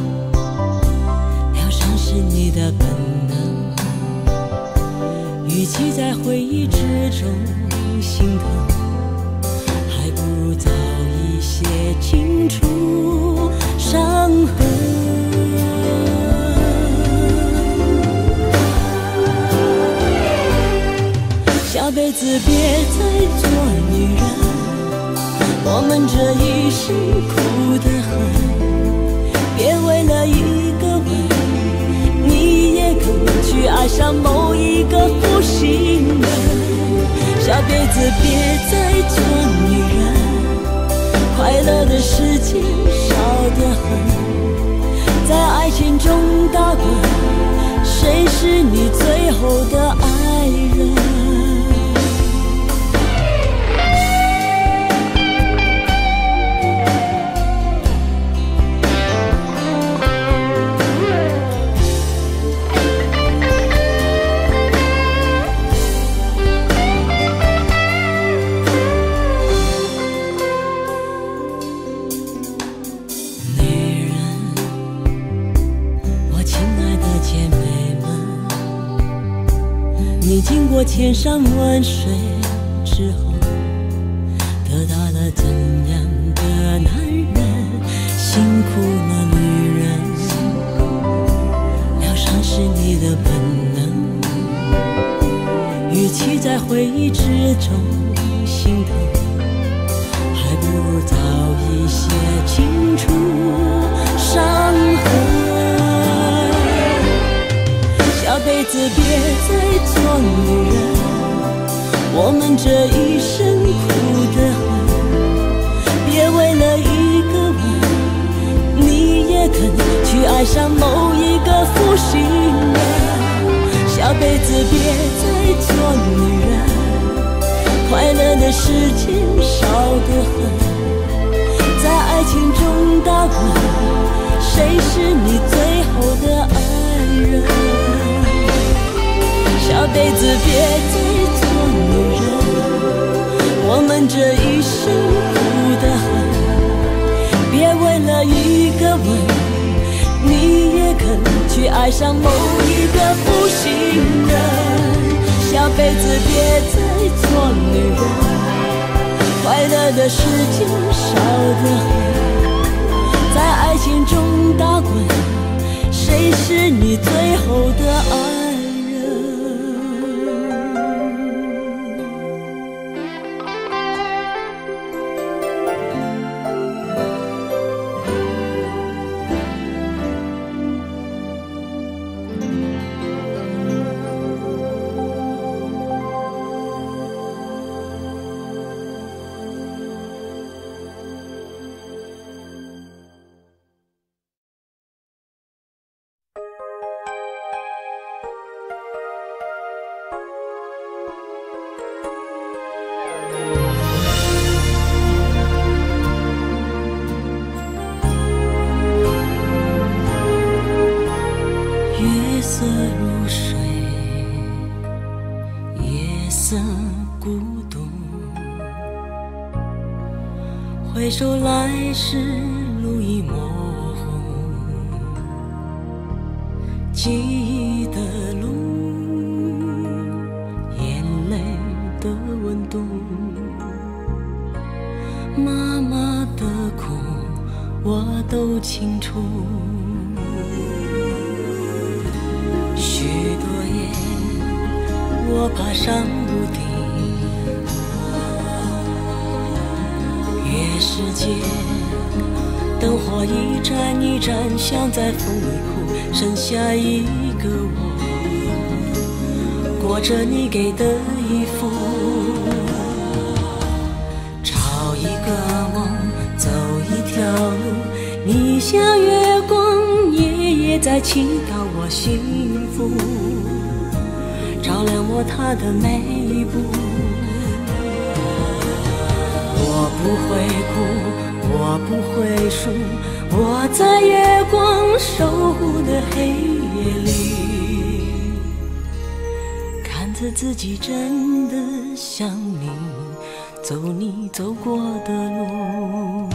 疗伤是你的本能。与其在回忆之中心疼，还不如早一些清除伤痕。下辈子别再做女人，我们这一生苦得很。 爱上某一个负心人。下辈子别再做女人，快乐的时间少得很，在爱情中打滚，谁是你最后的爱人？你经过千山万水之后，得到了怎样的男人？辛苦了女人，疗伤是你的本能。与其在回忆之中心疼，还不如早一些清除伤痕。下辈子别再做女人，我们这一生苦得很。别为了一个吻，你也肯去爱上某一个负心人。下辈子别再做女人，快乐的时间少得很，在爱情中打滚，谁是你最后的爱人？下辈子别再做女人，我们这一生苦得很。别为了一个吻，你也肯去爱上某一个负心人。下辈子别再做女人，快乐的时间少得很，在爱情中打滚，谁是你最后的爱？回首来时路已模糊，记忆的路，眼泪的温度，妈妈的苦我都清楚。许多夜我爬上屋顶，月世界，灯火一盏一盏像在风里哭，剩下一个我，过着你给的衣服，找一个梦，走一条路，你像月光，夜夜在祈祷我幸福，照亮我他的每一步。我不会哭，我不会输，我在月光守护的黑夜里，看着自己真的像你，走你走过的路。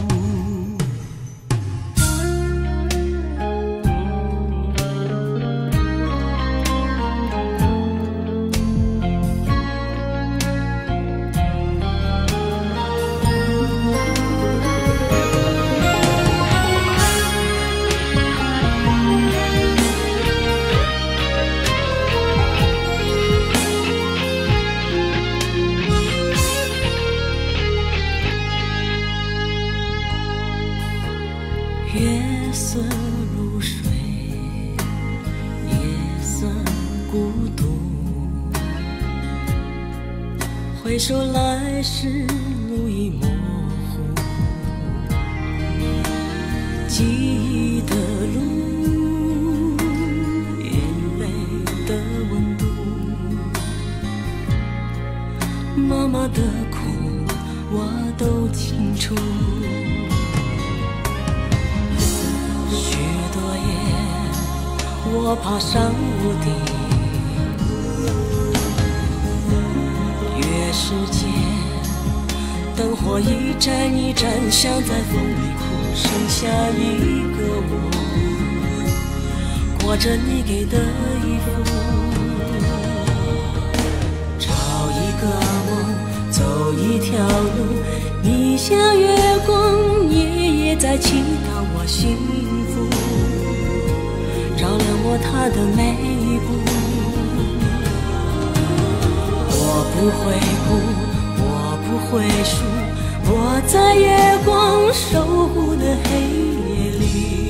月色如水，夜色孤首来时路已模糊，记忆的路，眼泪的温度，妈妈的苦我都清楚。许多夜我爬上屋顶，世界灯火一盏一盏像在风里哭，剩下一个我，裹着你给的衣服，找一个梦，走一条路，你像月光，夜夜在祈祷我幸福，照亮我他的每一步。我不会哭，我不会输，我在月光守护的黑夜里，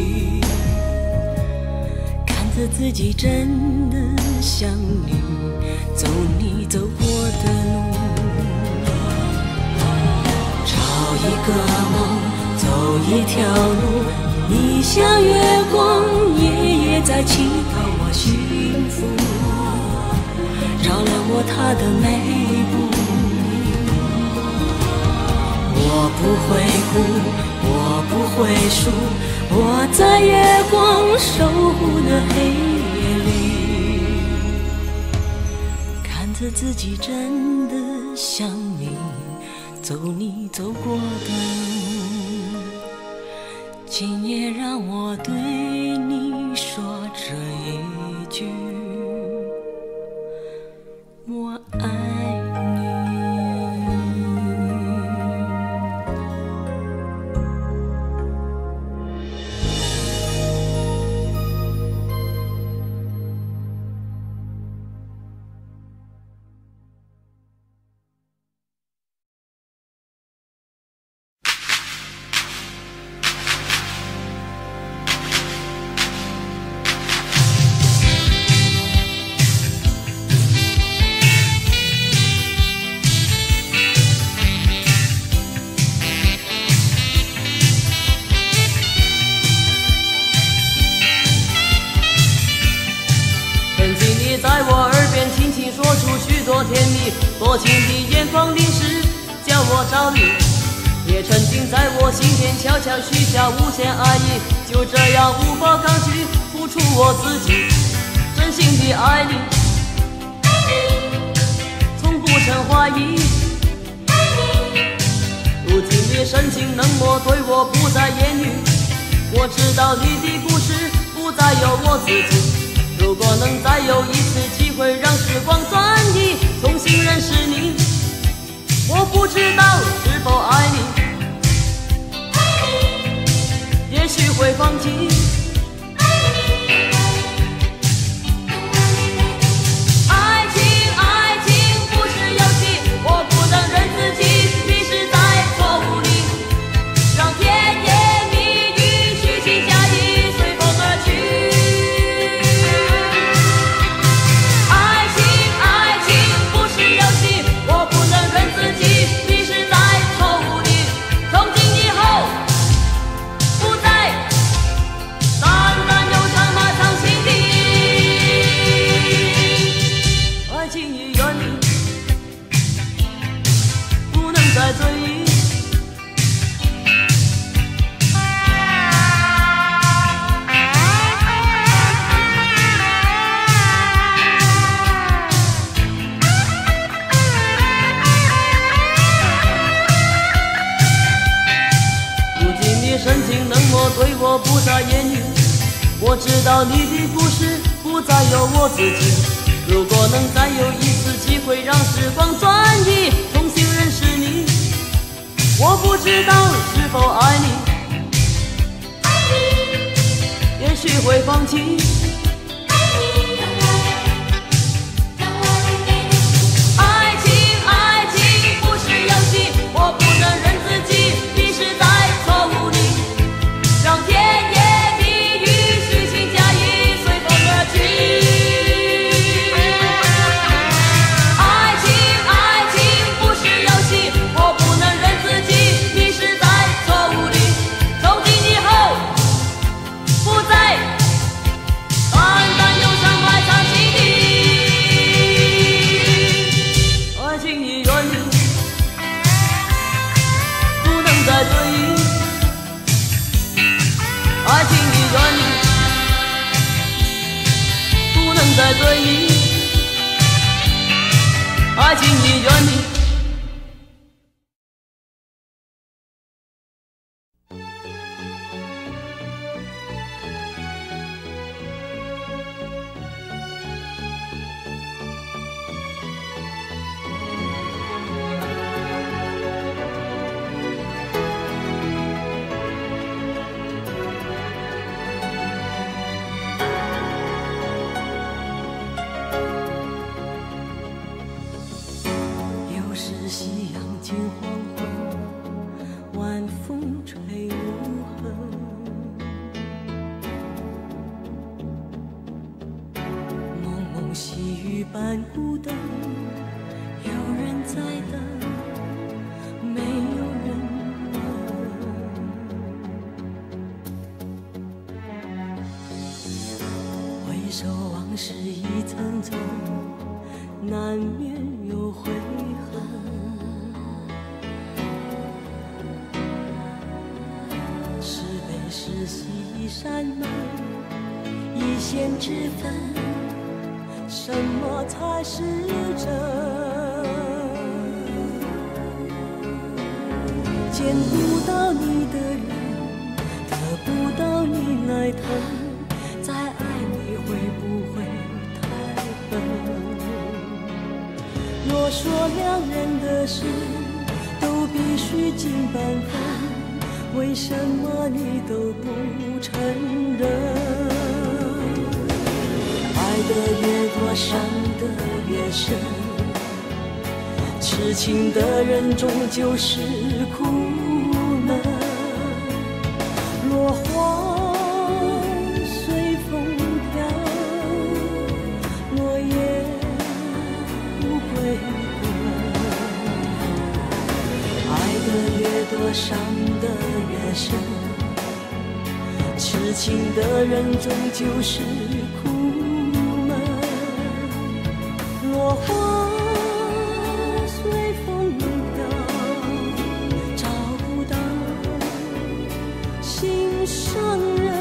看着自己真的像你，走你走过的路，找一个梦，走一条路，你像月光，夜夜在祈祷我幸福，照亮我他的每一步。我不会哭，我不会输，我在月光守护的黑夜里，看着自己真的像你，走你走过的路。今夜让我对你说这一句，我爱你。 甜蜜多情的眼光凝视，叫我着迷，也沉浸在我心田，悄悄许下无限爱意，就这样无法抗拒，付出我自己，真心的爱你，从不曾怀疑。如今你深情冷漠，对我不再言语，我知道你的故事不再有我自己。如果能再有一次机会让时光转移，重新认识你，我不知道是否爱你，也许会放弃。爱情，爱情不是游戏，我不能忍自己迷失在错误里，让甜言蜜语虚情假意随风而去。对我不再言语，我知道你的故事不再有我自己。如果能再有一次机会让时光转移，重新认识你，我不知道是否爱你，也许会放弃。爱情，爱情不是游戏，我不能忍自己迷失在错误里，让甜言蜜语虚情假意随风而去。爱情，爱情不是在对你，爱情已远离。 痴情的人终究是苦闷，落花随风飘，落叶不归根。爱得越多，伤得越深，痴情的人终究是苦闷，落花伤人。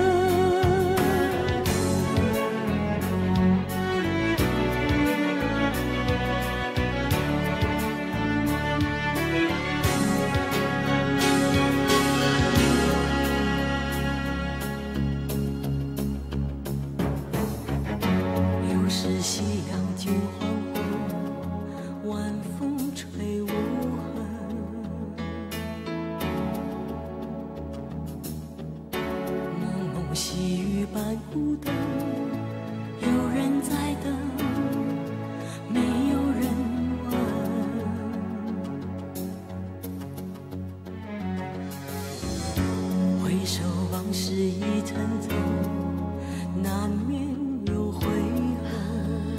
有时夕阳近黄昏，晚风吹无细雨般孤单，有人在等，没有人问。回首往事已层层，难免有悔恨。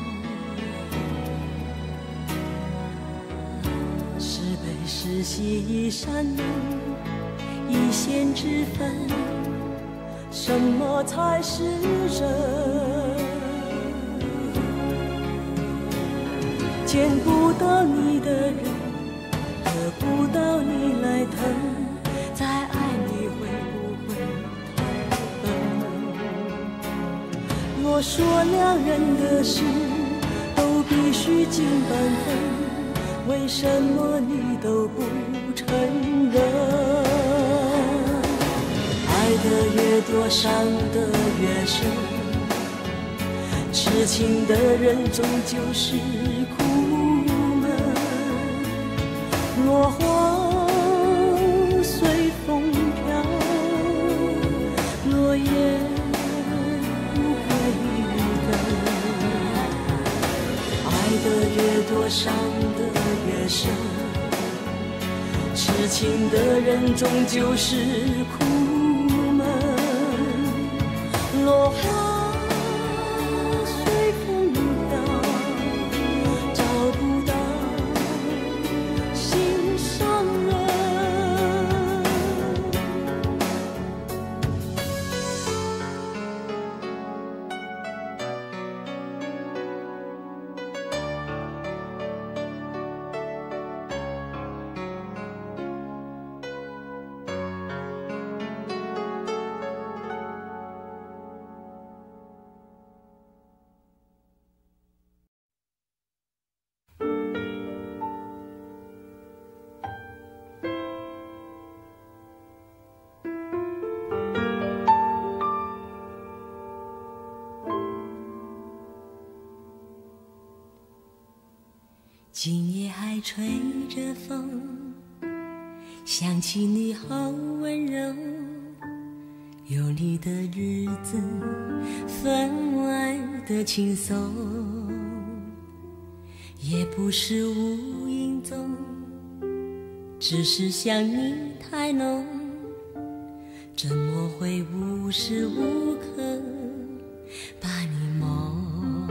是悲是喜已山盟，一线之分。什么才是真？见不到你的人，得不到你来疼，再爱你会不会太笨？若说两人的事都必须尽本分，为什么你都不承认？爱得越多，伤得越深，痴情的人终究是苦闷。落花随风飘，落叶不归根。爱得越多，伤得越深，痴情的人终究是苦闷。落花随风飘，找不到心上人。 今夜还吹着风，想起你好温柔，有你的日子分外的轻松，也不是无影踪，只是想你太浓，怎么会无时无刻把你梦？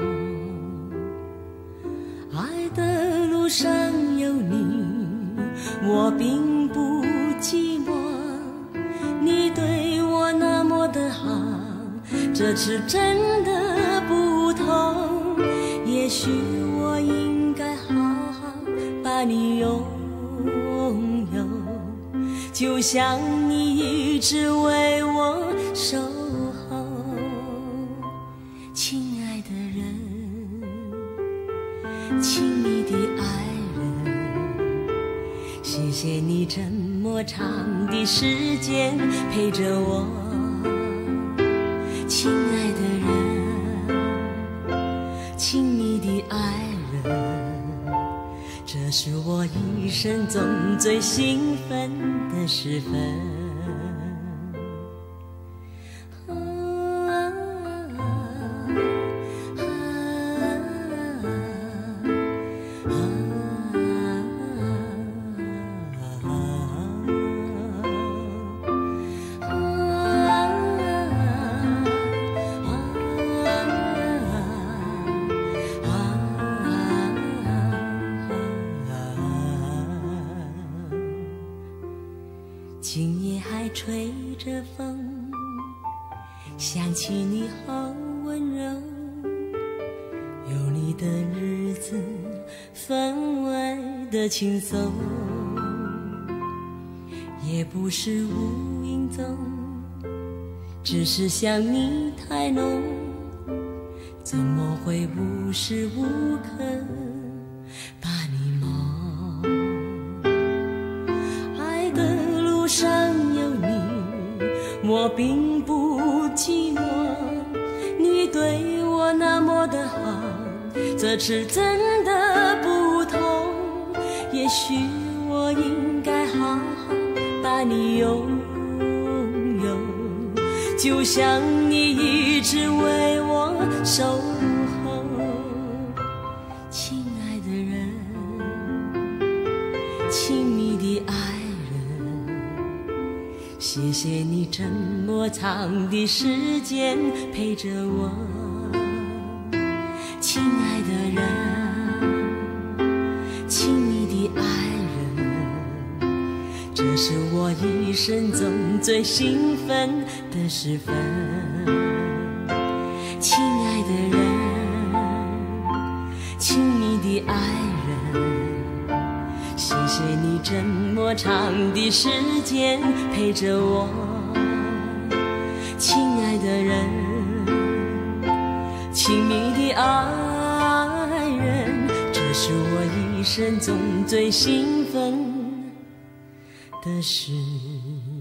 爱的路上有你，我并不寂寞，你对我那么的好，这次真的不同，也许我应该好好把你拥有，就像你一直为我守候。亲爱的人，亲密的爱人，谢谢你这么长的时间陪着我。亲爱的人，亲密的爱人，这是我一生中最兴奋的时分。今夜还吹着风，想起你好温柔，有你的日子分外的轻松，也不是无影踪，只是想你太浓，怎么会无时无刻把你梦？爱的路上有你，我并不寂寞，你对我那么的好，这次真的不同，也许我应该好好把你拥有，就像你一直为我守候。亲爱的人，亲密的爱人，谢谢你这么长的时间陪着我。亲爱的人，亲密的爱人，这是我一生中最兴奋的时分。亲爱的人，亲密的爱人，谢谢你这么长的时间陪着我。亲爱的人，亲密的爱人，这是我一生中最兴奋的事。